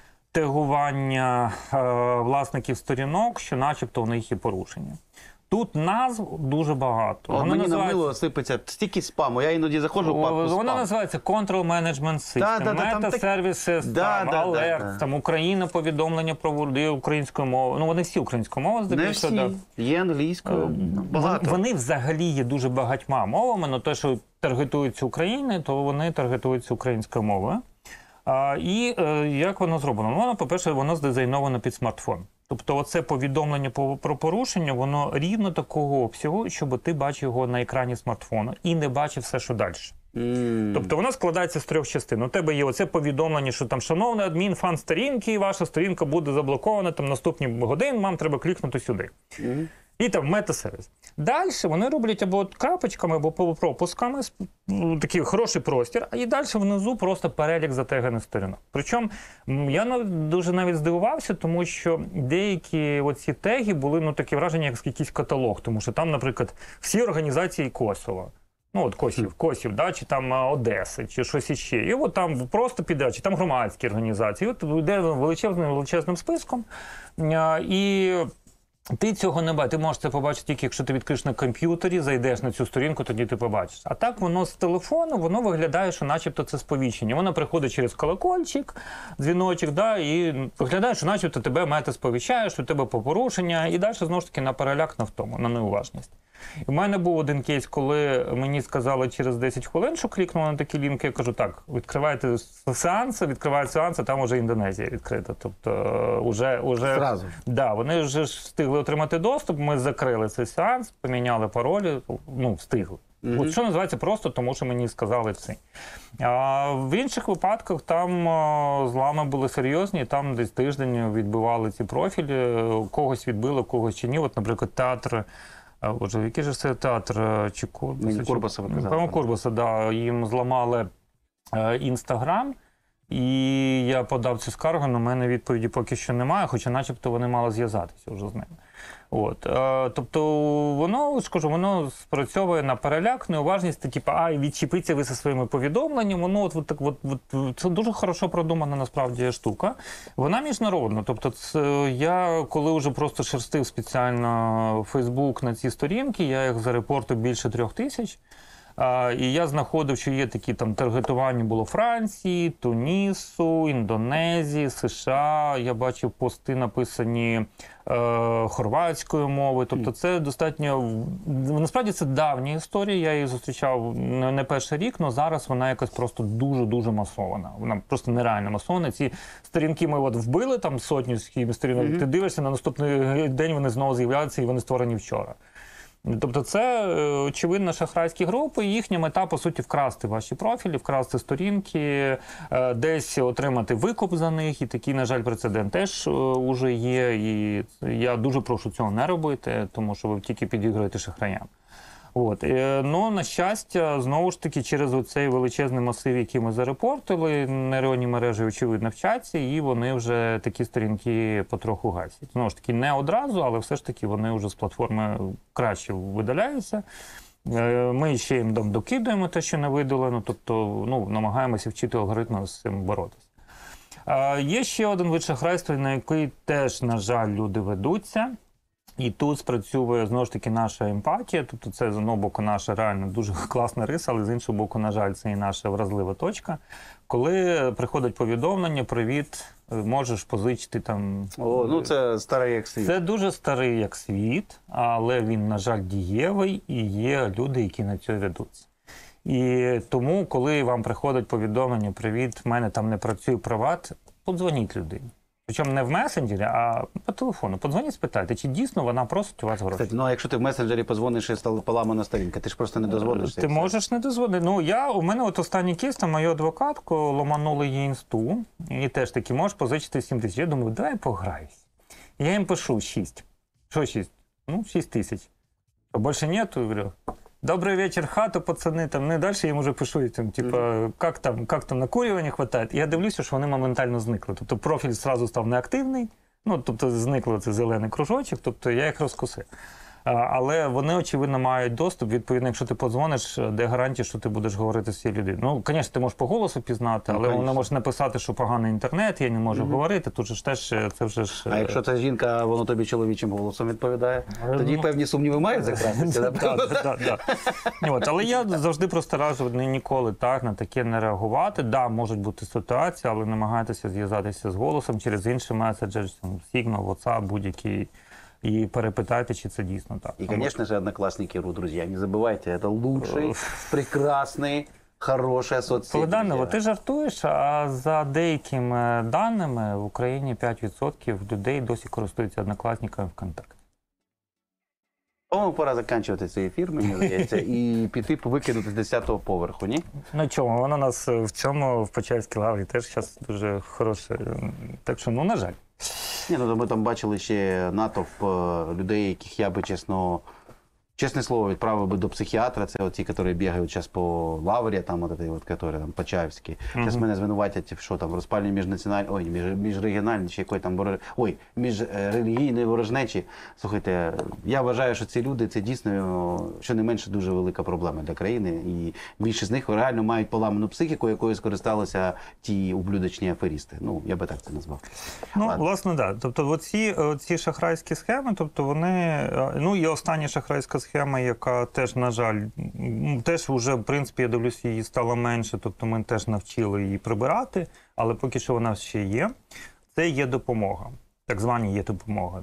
тегування е, власників сторінок, що начебто у них є порушення. Тут назв дуже багато. От Вона мені називається... на мило сипеться стільки спаму, я іноді заходжу в папку спам. Вона називається Control Management System, Да, да, да, Meta так... Services, да, там, да, Alert, да, да. там Україна, повідомлення про ворди українською мовою. Ну, вони всі українською мовою, здебільшого. Не всі, Да. є англійською, багато. Вони взагалі є дуже багатьма мовами, але те, що таргетуються України, то вони таргетуються українською мовою. А, і е, як воно зроблено? Ну, воно, по-перше, воно здизайновано під смартфон. Тобто оце повідомлення про порушення, воно рівно такого обсягу, щоб ти бачив його на екрані смартфона і не бачив все, що далі. Mm. Тобто воно складається з трьох частин. У тебе є оце повідомлення, що там, шановний адмін, фан сторінки, ваша сторінка буде заблокована там наступні години, вам треба клікнути сюди. Mm. І там мета-сервіс. Далі вони роблять або крапочками, або пропусками, такий хороший простір, а і далі внизу просто перелік затеганих сторінок. Причому я дуже навіть здивувався, тому що деякі оці теги були, ну, такі враження, як якийсь каталог, тому що там, наприклад, всі організації Косова. Ну, от Косів, Косів, да, чи там Одеси, чи щось іще. І от там просто піде, чи там громадські організації. От йде величезним, величезним списком. І ти цього не бачиш. Ти можеш це побачити тільки, якщо ти відкриєш на комп'ютері, зайдеш на цю сторінку, тоді ти побачиш. А так воно з телефону, воно виглядає, що начебто це сповіщення. Воно приходить через колокольчик, дзвіночок, да, і виглядає, що начебто тебе мета сповіщає, що у тебе порушення, і далі, знову ж таки, на переляк, на втому, на неуважність. У мене був один кейс, коли мені сказали через десять хвилин, що клікнули на такі лінки. Я кажу, так, відкривайте сеанси, відкривають сеанси, там вже Індонезія відкрита. Тобто, уже, уже, Зразу. Да, вони вже встигли отримати доступ, ми закрили цей сеанс, поміняли паролі, ну, встигли. Mm-hmm. От що називається просто, тому що мені сказали все. А в інших випадках там о, злами були серйозні, там десь тиждень відбивали ці профілі, когось відбили, когось чи ні. От, наприклад, театр. Отже, який же це театр? Чи Курбаса? Курбаса, ви казали. Курбаса, да. Їм зламали Інстаграм, і я подав цю скаргу, але в мене відповіді поки що немає, хоча начебто вони мали зв'язатися вже з ними. От. Тобто воно, скажу, воно спрацьовує на переляк, неуважність, типу, а, відчепіться ви зі своїми повідомленнями, воно от, от, от, от, це дуже хорошо продумана насправді штука. Вона міжнародна, тобто це, я коли вже просто шерстив спеціально Фейсбук на ці сторінки, я їх зарепортив більше трьох тисяч, А, і я знаходив, що є такі там таргетування було Франції, Тунісу, Індонезії, США. Я бачив пости написані е, хорватською мовою. Тобто це достатньо... Насправді це давня історія, я її зустрічав не, не перший рік, але зараз вона якась просто дуже-дуже масована. Вона просто нереально масована. Ці сторінки ми от вбили, там сотню сторінок, mm-hmm. ти дивишся, на наступний день вони знову з'являються і вони створені вчора. Тобто це, очевидно, шахрайські групи, і їхня мета, по суті, вкрасти ваші профілі, вкрасти сторінки, десь отримати викуп за них, і такий, на жаль, прецедент теж уже є, і я дуже прошу цього не робити, тому що ви тільки підігруєте шахраям. От. Ну, на щастя, знову ж таки, через оцей величезний масив, який ми зарепортили, нейронні мережі, очевидно, вчаться, і вони вже такі сторінки потроху гасять. Знову ж таки, не одразу, але все ж таки вони вже з платформи краще видаляються. Е, Ми ще їм там докидуємо те, що не видалено, тобто ну, намагаємося вчити алгоритми з цим боротися. Е, Є ще один вид шахрайства, на який теж, на жаль, люди ведуться. І тут спрацьовує, знову ж таки, наша емпатія. Тобто це, з одного боку, наша реально дуже класна риса, але з іншого боку, на жаль, це і наша вразлива точка. Коли приходить повідомлення, привіт, можеш позичити там... О, ну це старий як світ. Це дуже старий як світ, але він, на жаль, дієвий, і є люди, які на це ведуться. І тому, коли вам приходить повідомлення, привіт, в мене там не працює приват, подзвоніть людині. Причому не в месенджері, а по телефону. Подзвоніть, спитайте, чи дійсно вона просить у вас гроші. Кстати, ну а якщо ти в месенджері позвониш і стала поламана сторінка, ти ж просто не дозвонишся. Ти можеш не дозвонити. Ну, я, у мене от останній кейс, там мою адвокатку ломанули її інсту, і теж таки, можеш позичити сім тисяч. Я думаю, давай пограюсь. Я їм пишу шість. Що шість? Ну, шість тисяч. А більше нету, я говорю. Добрый вечер, хата, пацани. Там, ну, і далі я їм вже пишу, там, типа, mm-hmm. як там, як там накурювання хватає. І я дивлюся, що вони моментально зникли. Тобто профіль одразу став неактивний, ну, тобто зникло цей зелений кружочок, тобто я їх розкусив. А, але вони, очевидно, мають доступ. Відповідно, якщо ти подзвониш, де гарантія, що ти будеш говорити з цією людиною? Ну, звісно, ти можеш по голосу пізнати, але ну, вона може написати, що поганий інтернет, я не можу mm-hmm. говорити. Тут же ж теж це вже ж... А якщо це жінка, воно тобі чоловічим голосом відповідає, тоді ну, певні сумніви мають закрастися. Але я завжди просто раджу ніколи так на таке не реагувати. Так, можуть бути ситуації, але намагайтеся зв'язатися з голосом через інші меседжери, Signal, WhatsApp, будь-який. И перепитайте, чи це дійсно так. И, конечно же, Одноклассники .ру, друзья. Не забывайте, это лучший, прекрасный, хорошая соцсеть. Богданово, ти жартуєш, а за деякими даними в Україні п'ять відсотків людей досі користуються Однокласниками ВКонтакте. По-моєму, пора закінчувати цей ефір, мені здається, і піти викинути з десятого поверху, ні? Ну чому, воно у нас в цьому, в Почаївській лаврі теж зараз дуже хороше. Так що, ну, на жаль. Ні, ну ми там бачили ще натовп людей, яких я би, чесно, чесне слово, відправив би до психіатра. Це ті, які бігають зараз по лаврі, там, от, от, які там Почаївські. Зараз uh-huh. мене звинуватять, що там, розпальні міжнаціональні, ой, між, міжрегіональні, чи якої там, ворож... ой, міжрелігійної ворожнечі. Слухайте, я вважаю, що ці люди, це дійсно, щонайменше, дуже велика проблема для країни. І більшість з них реально мають поламану психіку, якою скористалися ті ублюдочні аферісти. Ну, я би так це назвав. Ну, Ладно. власне, так. Да. Тобто, оці, оці шахрайські схеми, тобто вони, ну, і остання шахрайська схема, яка теж, на жаль, теж вже, в принципі, я дивлюся, її стало менше, тобто ми теж навчили її прибирати, але поки що вона ще є. Це є допомога, так звані є допомоги.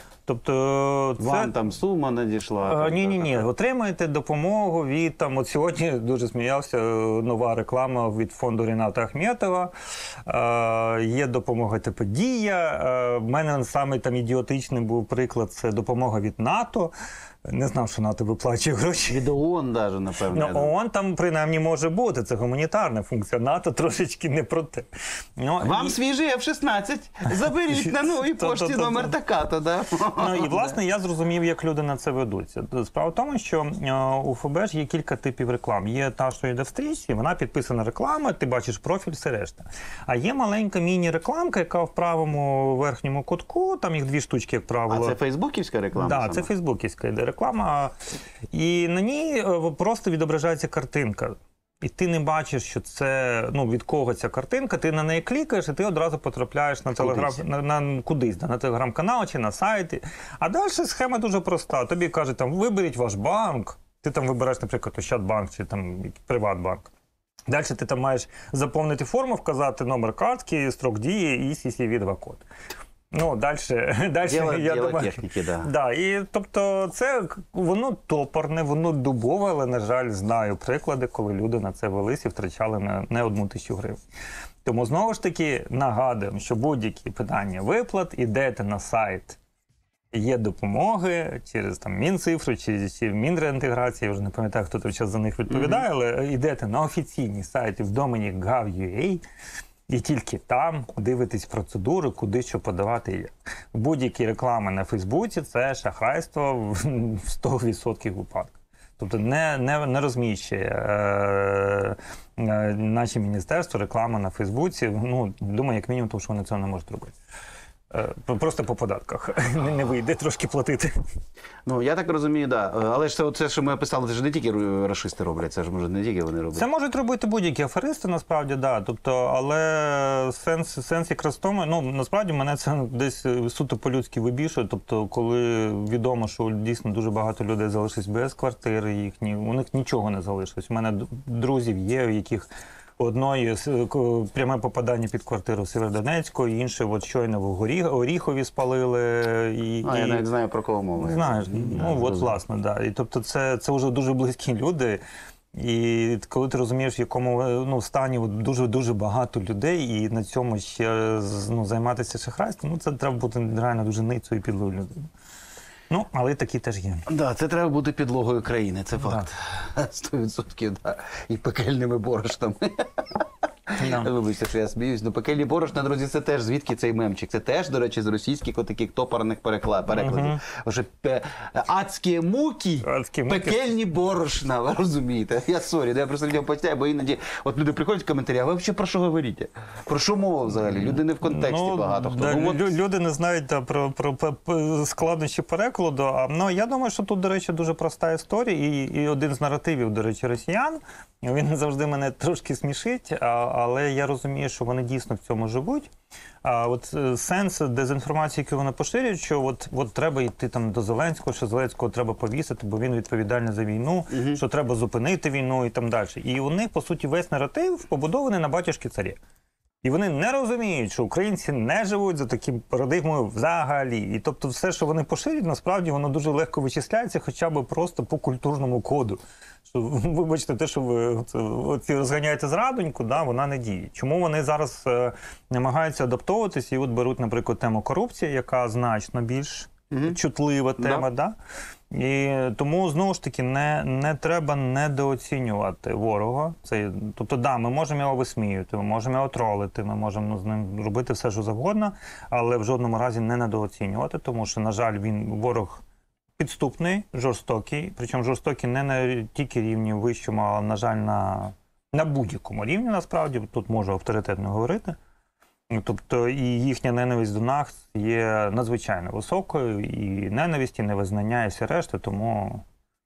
Тобто це... Вам там сума надійшла? Ні-ні-ні, отримаєте допомогу від, там, от сьогодні дуже сміявся, нова реклама від фонду Ріната Ахметова. Е, є допомога типу Дія. Е, в мене самий там ідіотичний був приклад, це допомога від НАТО. Не знав, що НАТО виплачує гроші. Від ООН навіть, напевно. Ну, ООН там принаймні може бути, це гуманітарна функція. НАТО трошечки не про те. Ну, Вам і... свіжий еф шістнадцять, заберіть на новій пошті номер така-то, да? Ну, і, власне, я зрозумів, як люди на це ведуться. Справа в тому, що у ФБР є кілька типів реклам. Є та, що йде в стрічці, вона підписана реклама, ти бачиш профіль, все решта. А є маленька міні-рекламка, яка в правому верхньому кутку, там їх дві штучки, як правило. А це фейсбуківська реклама? Так, да, це фейсбуківська йде реклама. І на ній просто відображається картинка. І ти не бачиш, що це, ну, від кого ця картинка, ти на неї клікаєш, і ти одразу потрапляєш на телеграм, на, на, кудись, на телеграм-канал чи на сайті. А далі схема дуже проста. Тобі кажуть, там, виберіть ваш банк, ти там вибираєш, наприклад, Ощадбанк чи там Приватбанк. Далі ти там маєш заповнити форму, вказати номер картки, строк дії і сі сі ві два код. Ну, далі, далі діло, я діло думаю, техніки, да. Да, і, тобто, це, воно топорне, воно дубове, але, на жаль, знаю приклади, коли люди на це велись і втрачали не, не одну тисячу гривень. Тому, знову ж таки, нагадуємо, що будь-які питання виплат, ідете на сайт, є допомоги через там Мінцифру, чи, чи Мінреінтеграції, я вже не пам'ятаю, хто тут зараз за них відповідає, mm-hmm. але йдете на офіційні сайти в домені гав крапка ю а, і тільки там дивитесь процедури, куди що подавати є. Будь-які реклами на Фейсбуці – це шахрайство в сто відсотків випадків. Тобто не, не, не розміщує е, е, наше міністерство реклами на Фейсбуці. Ну, думаю, як мінімум, тому що вони цього не можуть робити. Е, Просто по податках. Не, не вийде трошки платити. Ну, я так розумію, так. Да. Але ж це, це, що ми описали, це ж не тільки рашисти роблять, це ж може не тільки вони роблять. Це можуть робити будь-які аферисти, насправді, да. Тобто, але сенс, сенс якраз в тому, ну, насправді мене це десь суто по-людськи вибішує. Тобто, коли відомо, що дійсно дуже багато людей залишились без квартири їхні, у них нічого не залишилось. У мене друзів є, у яких одної пряме попадання під квартиру в Сєвєродонецьку, інше от щойно в Горі, Оріхові спалили. І, а, і... я навіть знаю, про кого мова. Знаєш, ну, ну от власне, да. І тобто це, це вже дуже близькі люди. І коли ти розумієш, в якому ну, стані дуже-дуже багато людей, і на цьому ще ну, займатися шахрайством, ну це треба бути реально дуже ницею і підлою людиною. Ну, але такі теж є. Так, да, це треба бути підлогою країни, це факт. сто відсотків, да. І пекельними борошнами. Yeah. Вибачте, що я сміюсь. Ну, пекельні борошна, друзі, це теж звідки цей мемчик? Це теж, до речі, з російських отаких топорних перекла- перекладів. Uh-huh. Вже пе... адські муки, адські муки, пекельні борошна, ви розумієте? Я сорі, я просто людям поясняю, бо іноді от люди приходять в коментарі, а ви взагалі про що говорите? Про що мова взагалі? Люди не в контексті ну, багато хто. Да, ну, от... Люди не знають да, про, про, про складнощі перекладу. А, ну, я думаю, що тут, до речі, дуже проста історія. І, і один з наративів, до речі, росіян, він завжди мене трошки смішить, а, але я розумію, що вони дійсно в цьому живуть. А от сенс дезінформації, яку вони поширюють, що от, от треба йти там до Зеленського, що Зеленського треба повісити, бо він відповідальний за війну, uh-huh. що треба зупинити війну і там далі. І у них, по суті, весь наратив побудований на батюшки царі. І вони не розуміють, що українці не живуть за таким парадигмою взагалі. І тобто все, що вони поширюють, насправді воно дуже легко вичисляється хоча б просто по культурному коду. Що, вибачте, те, що ви оці розганяєте зрадоньку, да, вона не діє. Чому вони зараз е, намагаються адаптовуватись і от беруть, наприклад, тему корупції, яка значно більш mm-hmm. чутлива тема, да. Да? І тому, знову ж таки, не, не треба недооцінювати ворога. Це, тобто, да, ми можемо його висміювати, ми можемо його тролити, ми можемо ну, з ним робити все, що завгодно, але в жодному разі не недооцінювати, тому що, на жаль, він ворог підступний, жорстокий, причому жорстокий не на тільки рівні вищому, а, на жаль, на, на будь-якому рівні, насправді, тут можу авторитетно говорити. Тобто і їхня ненависть до нас є надзвичайно високою, і ненависть, і невизнання, і все решта, тому,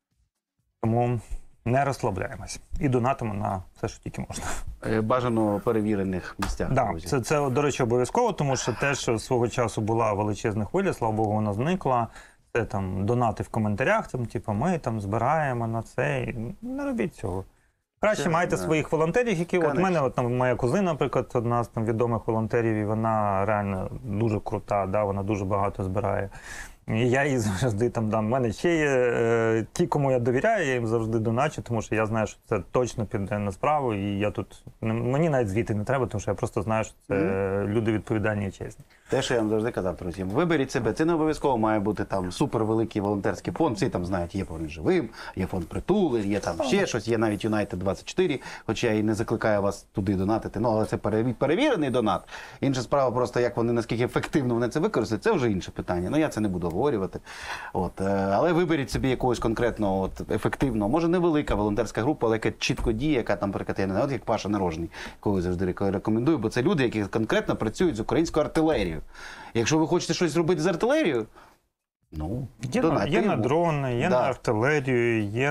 тому не розслабляємось. І донатимо на все, що тільки можна. Бажано перевірених місцях. Так, да, це, це, до речі, обов'язково, тому що те, що свого часу була величезна хвиля, слава Богу, вона зникла. Це там донати в коментарях, там, типу, ми там збираємо на це. Не робіть цього. Краще це, майте да. своїх волонтерів, які... Конечно. От мене, от, там, моя кузина, наприклад, одна з там, відомих волонтерів, і вона реально дуже крута, да, вона дуже багато збирає. І я їй завжди там дам. У мене ще є е, ті, кому я довіряю, я їм завжди доначу, тому що я знаю, що це точно піде на справу, і я тут... Мені навіть звіти не треба, тому що я просто знаю, що це mm-hmm. люди відповідальні і чесні. Те, що я вам завжди казав, друзі, виберіть себе. Це не обов'язково має бути там супервеликий волонтерський фонд. Всі там знають, є фонд живим, є фонд притули, є там ще щось, є навіть Юнайтед двадцять чотири, хоча я і не закликаю вас туди донатити, ну, але це перевірений донат. Інша справа просто, як вони, наскільки ефективно вони це використають, це вже інше питання. Ну, я це не буду обговорювати. От, але виберіть собі якогось конкретного, от, ефективного, може невелика волонтерська група, але яка чітко діє, яка там, наприклад, я не знаю, от як Паша Нарожний, якого завжди рекомендую, бо це люди, які конкретно працюють з українською артилерією. Якщо ви хочете щось зробити з артилерією, ну, є, на, є на дрони, є да. на артилерію, є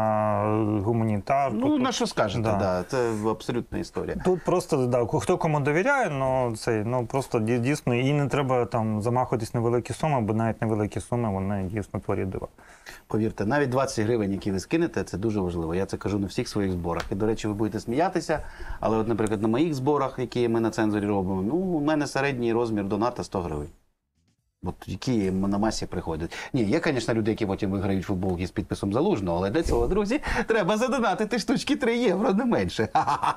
на гуманітарку. Ну, на що скажете, да. Да, це абсолютна історія. Тут просто, да, хто кому довіряє, ну, це, ну, просто дійсно, і не треба там замахуватись на великі суми, бо навіть невеликі суми, вони дійсно творять дива. Повірте, навіть двадцять гривень, які ви скинете, це дуже важливо. Я це кажу на всіх своїх зборах. І, до речі, ви будете сміятися, але, от, наприклад, на моїх зборах, які ми на цензорі робимо, ну, у мене середній розмір доната сто гривень. От які на масі приходять. Ні, є, звісно, люди, які потім виграють футболки з підписом Залужного, але для цього, друзі, треба задонатити штучки три євро, не менше.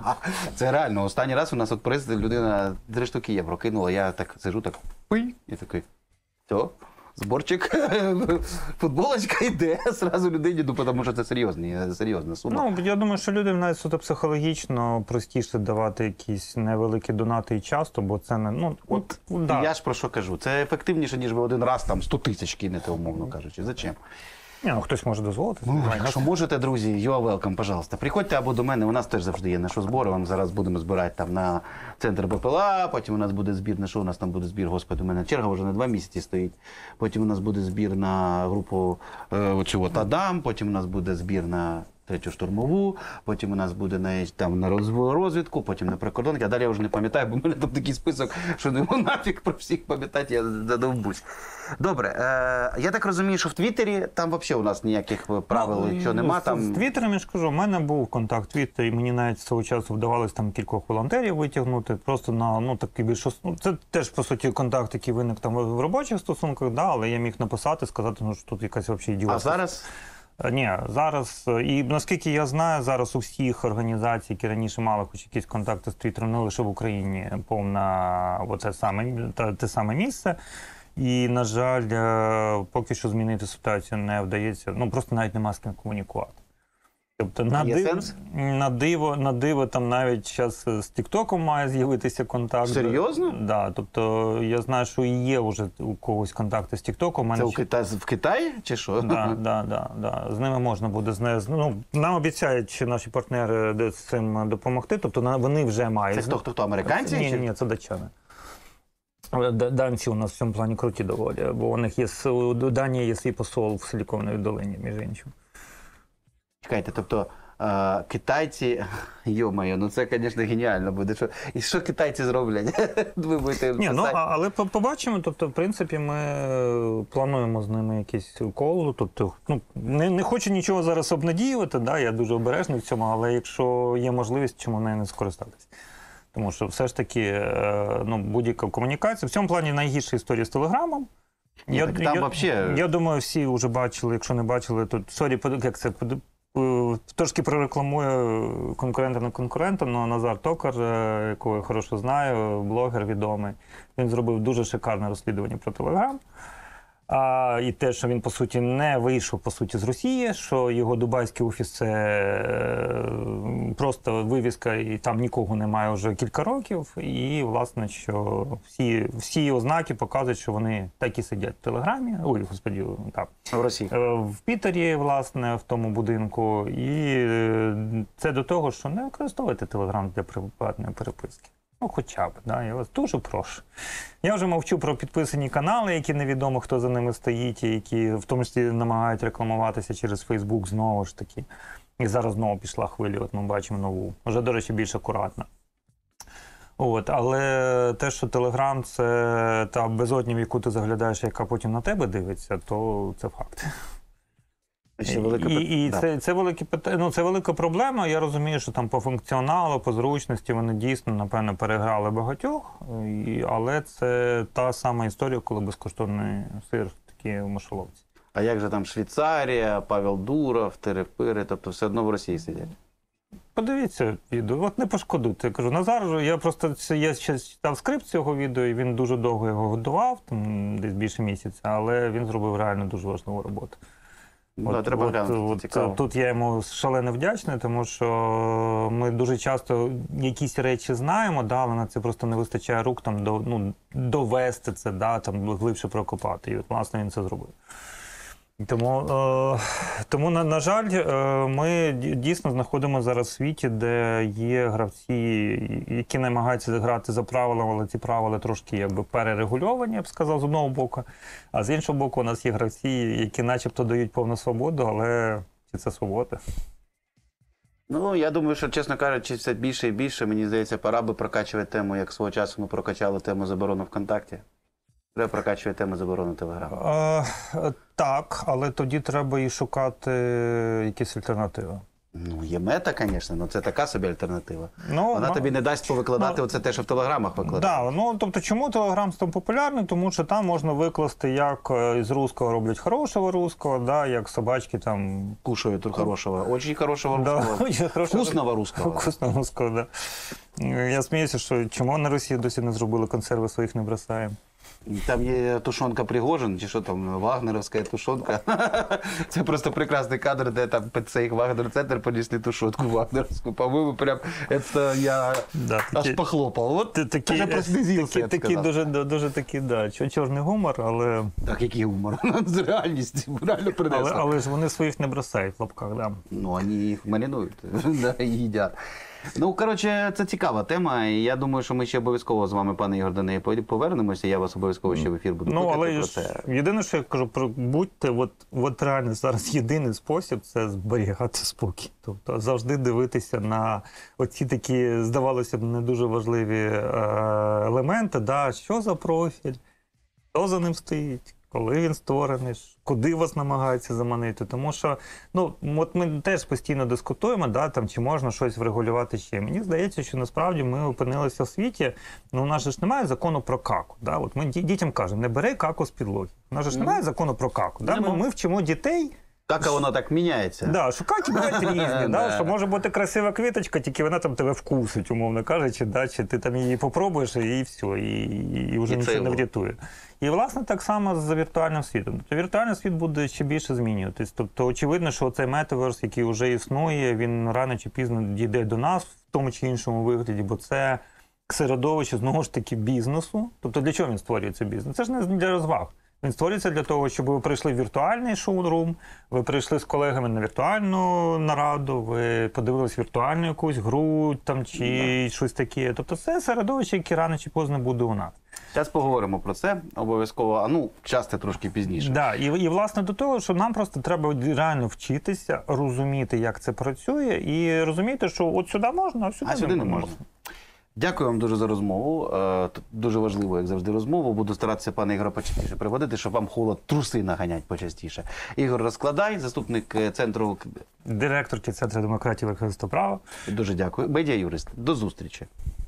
Це реально. Останній раз у нас от приз людина три штуки євро кинула, я так сижу, так пий, і такий, все, зборчик, футболочка йде, зразу людині, ну, тому що це серйозні, серйозна сума. Ну, я думаю, що людям навіть суто психологічно простіше давати якісь невеликі донати і часто, бо це не, ну, от, да. Я ж про що кажу, це ефективніше, ніж ви один раз там сто тисяч кинете, умовно кажучи. Зачем? Ні, ну хтось може дозволити. Ну, Давай, якщо можете, друзі, you are welcome, пожалуйста. Приходьте або до мене, у нас теж завжди є на що збори. Вам зараз будемо збирати там на центр БПЛА, потім у нас буде збір на що? У нас там буде збір, господи, у мене черга вже на два місяці стоїть. Потім у нас буде збір на групу е, оцю от Адам, потім у нас буде збір на третю штурмову, потім у нас буде на, там, на розв- розвідку, потім на прикордонки, а далі я вже не пам'ятаю, бо в мене там такий список, що не нафіг про всіх пам'ятати, я задовбусь. Добре, е, я так розумію, що в Твіттері там взагалі у нас ніяких правил, Ну, що нема. з- Там... З Твіттером, я ж кажу, у мене був контакт в Твіттері, і мені навіть свого часу вдавалося там кількох волонтерів витягнути, просто на, ну, такий більш, ос- ну, це теж, по суті, контакт, який виник там в робочих стосунках, да, але я міг написати, сказати, ну, що тут якась взагалі ідіотська. А зараз? Ні, зараз, і наскільки я знаю, зараз у всіх організацій, які раніше мали хоч якісь контакти з Твіттером, не лише в Україні, повна оце саме, те, те саме місце. І, на жаль, е, поки що змінити ситуацію не вдається. Ну, просто навіть нема з ким комунікувати. Тобто, на, Є див... сенс? на, диво, на диво там навіть зараз з Тіктоком має з'явитися контакт. Серйозно? Да, тобто, я знаю, що і є вже у когось контакти з Тіктоком. У мене Це у ще- Кита... в Китаї чи що? Да, да, да, да. З ними можна буде з нею. Ну, нам обіцяють наші партнери де з цим допомогти. Тобто на- вони вже мають. Це хто, хто, хто, американці? Ні, чи- ні, ні, це датчани. Але д- Данці у нас в цьому плані круті доволі, бо у них є с- у Данії є свій посол в Силіконовій долині, між іншим. Чекайте, тобто е, китайці, йо-моє, ну це, звісно, геніально буде. Що... І що китайці зроблять? Ви будете Ні, ну писати? а- але по- побачимо. Тобто, в принципі, ми е, плануємо з ними якийсь укол. Тобто, ну не, не хочу нічого зараз обнадіювати. Да, я дуже обережний в цьому, але якщо є можливість, чому нею не скористатися? Тому що все ж таки, е, ну, будь-яка комунікація. В цьому плані найгірша історія з Телеграмом. Ні, так там вообще- я думаю, всі вже бачили, якщо не бачили, то сорі, под- як це под- е, трошки прорекламую конкурента на конкурента, але Назар Токар, е, якого я хорошо знаю, блогер відомий, він зробив дуже шикарне розслідування про Телеграм. А, і те, що він, по суті, не вийшов, по суті, з Росії, що його дубайський офіс – це е, просто вивіска, і там нікого немає вже кілька років. І, власне, що всі, всі ознаки показують, що вони так і сидять в Телеграмі, ой, господі, так, В Росії. Е, в Пітері, власне, в тому будинку. І е, це до того, що не використовуйте Телеграм для приватної переписки. Ну, хоча б, да, я вас дуже прошу. Я вже мовчу про підписані канали, які невідомо, хто за ними стоїть, і які в тому числі намагають рекламуватися через Фейсбук знову ж таки. І зараз знову пішла хвиля, от ми бачимо нову. Вже, до речі, більш акуратна. От, але те, що Телеграм – це та безодня, в яку ти заглядаєш, яка потім на тебе дивиться, то це факт. Ще велика І, пит- і да. це, це, велике питання, ну, це велика проблема. Я розумію, що там по функціоналу, по зручності вони дійсно, напевно, переграли багатьох. І, але це та сама історія, коли безкоштовний сир такий в мишоловці. А як же там Швейцарія, Павел Дуров, Терепири, тобто все одно в Росії сидять? Подивіться відео, от не пошкодуйте. Я кажу, Назар, я просто це- я ще читав скрипт цього відео, і він дуже довго його готував, там, десь більше місяця, але він зробив реально дуже важливу роботу. Ну, да, треба глянути, це цікаво. Тут я йому шалено вдячний, тому що ми дуже часто якісь речі знаємо, да, але на це просто не вистачає рук там, до, ну, довести це, да, там, глибше прокопати. І от, власне, він це зробив. Тому, е, тому на, на жаль, е, ми ді- дійсно знаходимося зараз в світі, де є гравці, які намагаються грати за правилами, але ці правила трошки якби перерегульовані, я б сказав, з одного боку. А з іншого боку, у нас є гравці, які начебто дають повну свободу, але чи це свобода? Ну, я думаю, що, чесно кажучи, все більше і більше, мені здається, пора би прокачувати тему, як свого часу ми прокачали тему заборони ВКонтакті. Треба прокачувати тему заборони Телеграму. Е, так, але тоді треба і шукати якісь альтернативи. Ну, є мета, звісно, але це така собі альтернатива. Ну, Вона ну, тобі не дасть повикладати ну, оце те, що в Телеграмах викладає. Да, ну, тобто, чому Телеграм став популярний? Тому що там можна викласти, як е, із русского роблять хорошого русского, да, як собачки там... Кушаю тут хорошого, очень хорошого Да, русского. очень хорошого- Вкусного русского. Вкусного русского, да. Я сміюся, що чому на Росії досі не зробили консерви своїх не бросаємо. Там є тушонка Пригожин, чи що там, вагнеровська тушонка. Це просто прекрасний кадр, де там під цей Вагнер-центр понесли тушонку вагнеровську. По-моєму, прям це я Да, аж такі- похлопав. От Ти- Такі, це прослізився, такі, я б такі сказав. дуже, дуже такі, да, чор- чорний гумор, але, Так, який гумор. З реальністю реально але, принесли. але ж вони своїх не бросають в лапках. Да. Ну, вони їх маринують да, і їдять. Ну, коротше, це цікава тема, і я думаю, що ми ще обов'язково з вами, пане Ігор, до неї повернемося. Я вас обов'язково ще в ефір буду Ну, кликати але про ж це. єдине, що я кажу, про будьте, от, от реально зараз єдиний спосіб це зберігати спокій. Тобто завжди дивитися на оці такі, здавалося б, не дуже важливі е, елементи, да, що за профіль, хто за ним стоїть, коли він створений, куди вас намагаються заманити. Тому що, ну, от ми теж постійно дискутуємо, да, там, чи можна щось врегулювати ще. Мені здається, що насправді ми опинилися в світі, ну, у нас же ж немає закону про каку. Да? От ми ді- дітям кажемо, не бери каку з підлоги. У нас же ж немає закону про каку. Да? Ми, Нема. ми вчимо дітей, Так, а воно так міняється. да, що каки бувають різні, да, Да. що може бути красива квіточка, тільки вона там тебе вкусить, умовно кажучи, да, чи ти там її попробуєш, і все, і, і, і вже І це нічого не його. врятує. І, власне, так само з віртуальним світом. Тобто віртуальний світ буде ще більше змінюватись. Тобто, очевидно, що цей метаверс, який вже існує, він рано чи пізно дійде до нас в тому чи іншому вигляді, бо це середовище, знову ж таки, бізнесу. Тобто, для чого він створює цей бізнес? Це ж не для розваг. Він створюється для того, щоб ви прийшли в віртуальний шоурум, ви прийшли з колегами на віртуальну нараду, ви подивились віртуальну якусь гру там, чи щось таке. Тобто це середовище, яке рано чи поздно буде у нас. Зараз поговоримо про це обов'язково, а ну, часто трошки пізніше. Да, і, і власне до того, що нам просто треба реально вчитися, розуміти, як це працює, і розуміти, що от сюди можна, а сюди, А сюди не можна. Дякую вам дуже за розмову. Е, т- Дуже важливо, як завжди, розмову. Буду старатися пана Ігора почастіше приводити, щоб вам холод труси наганять почастіше. Ігор Розкладай, заступник е, центру. Директорки Центру демократії верховенства права. Дуже дякую. Медіа-юрист. До зустрічі.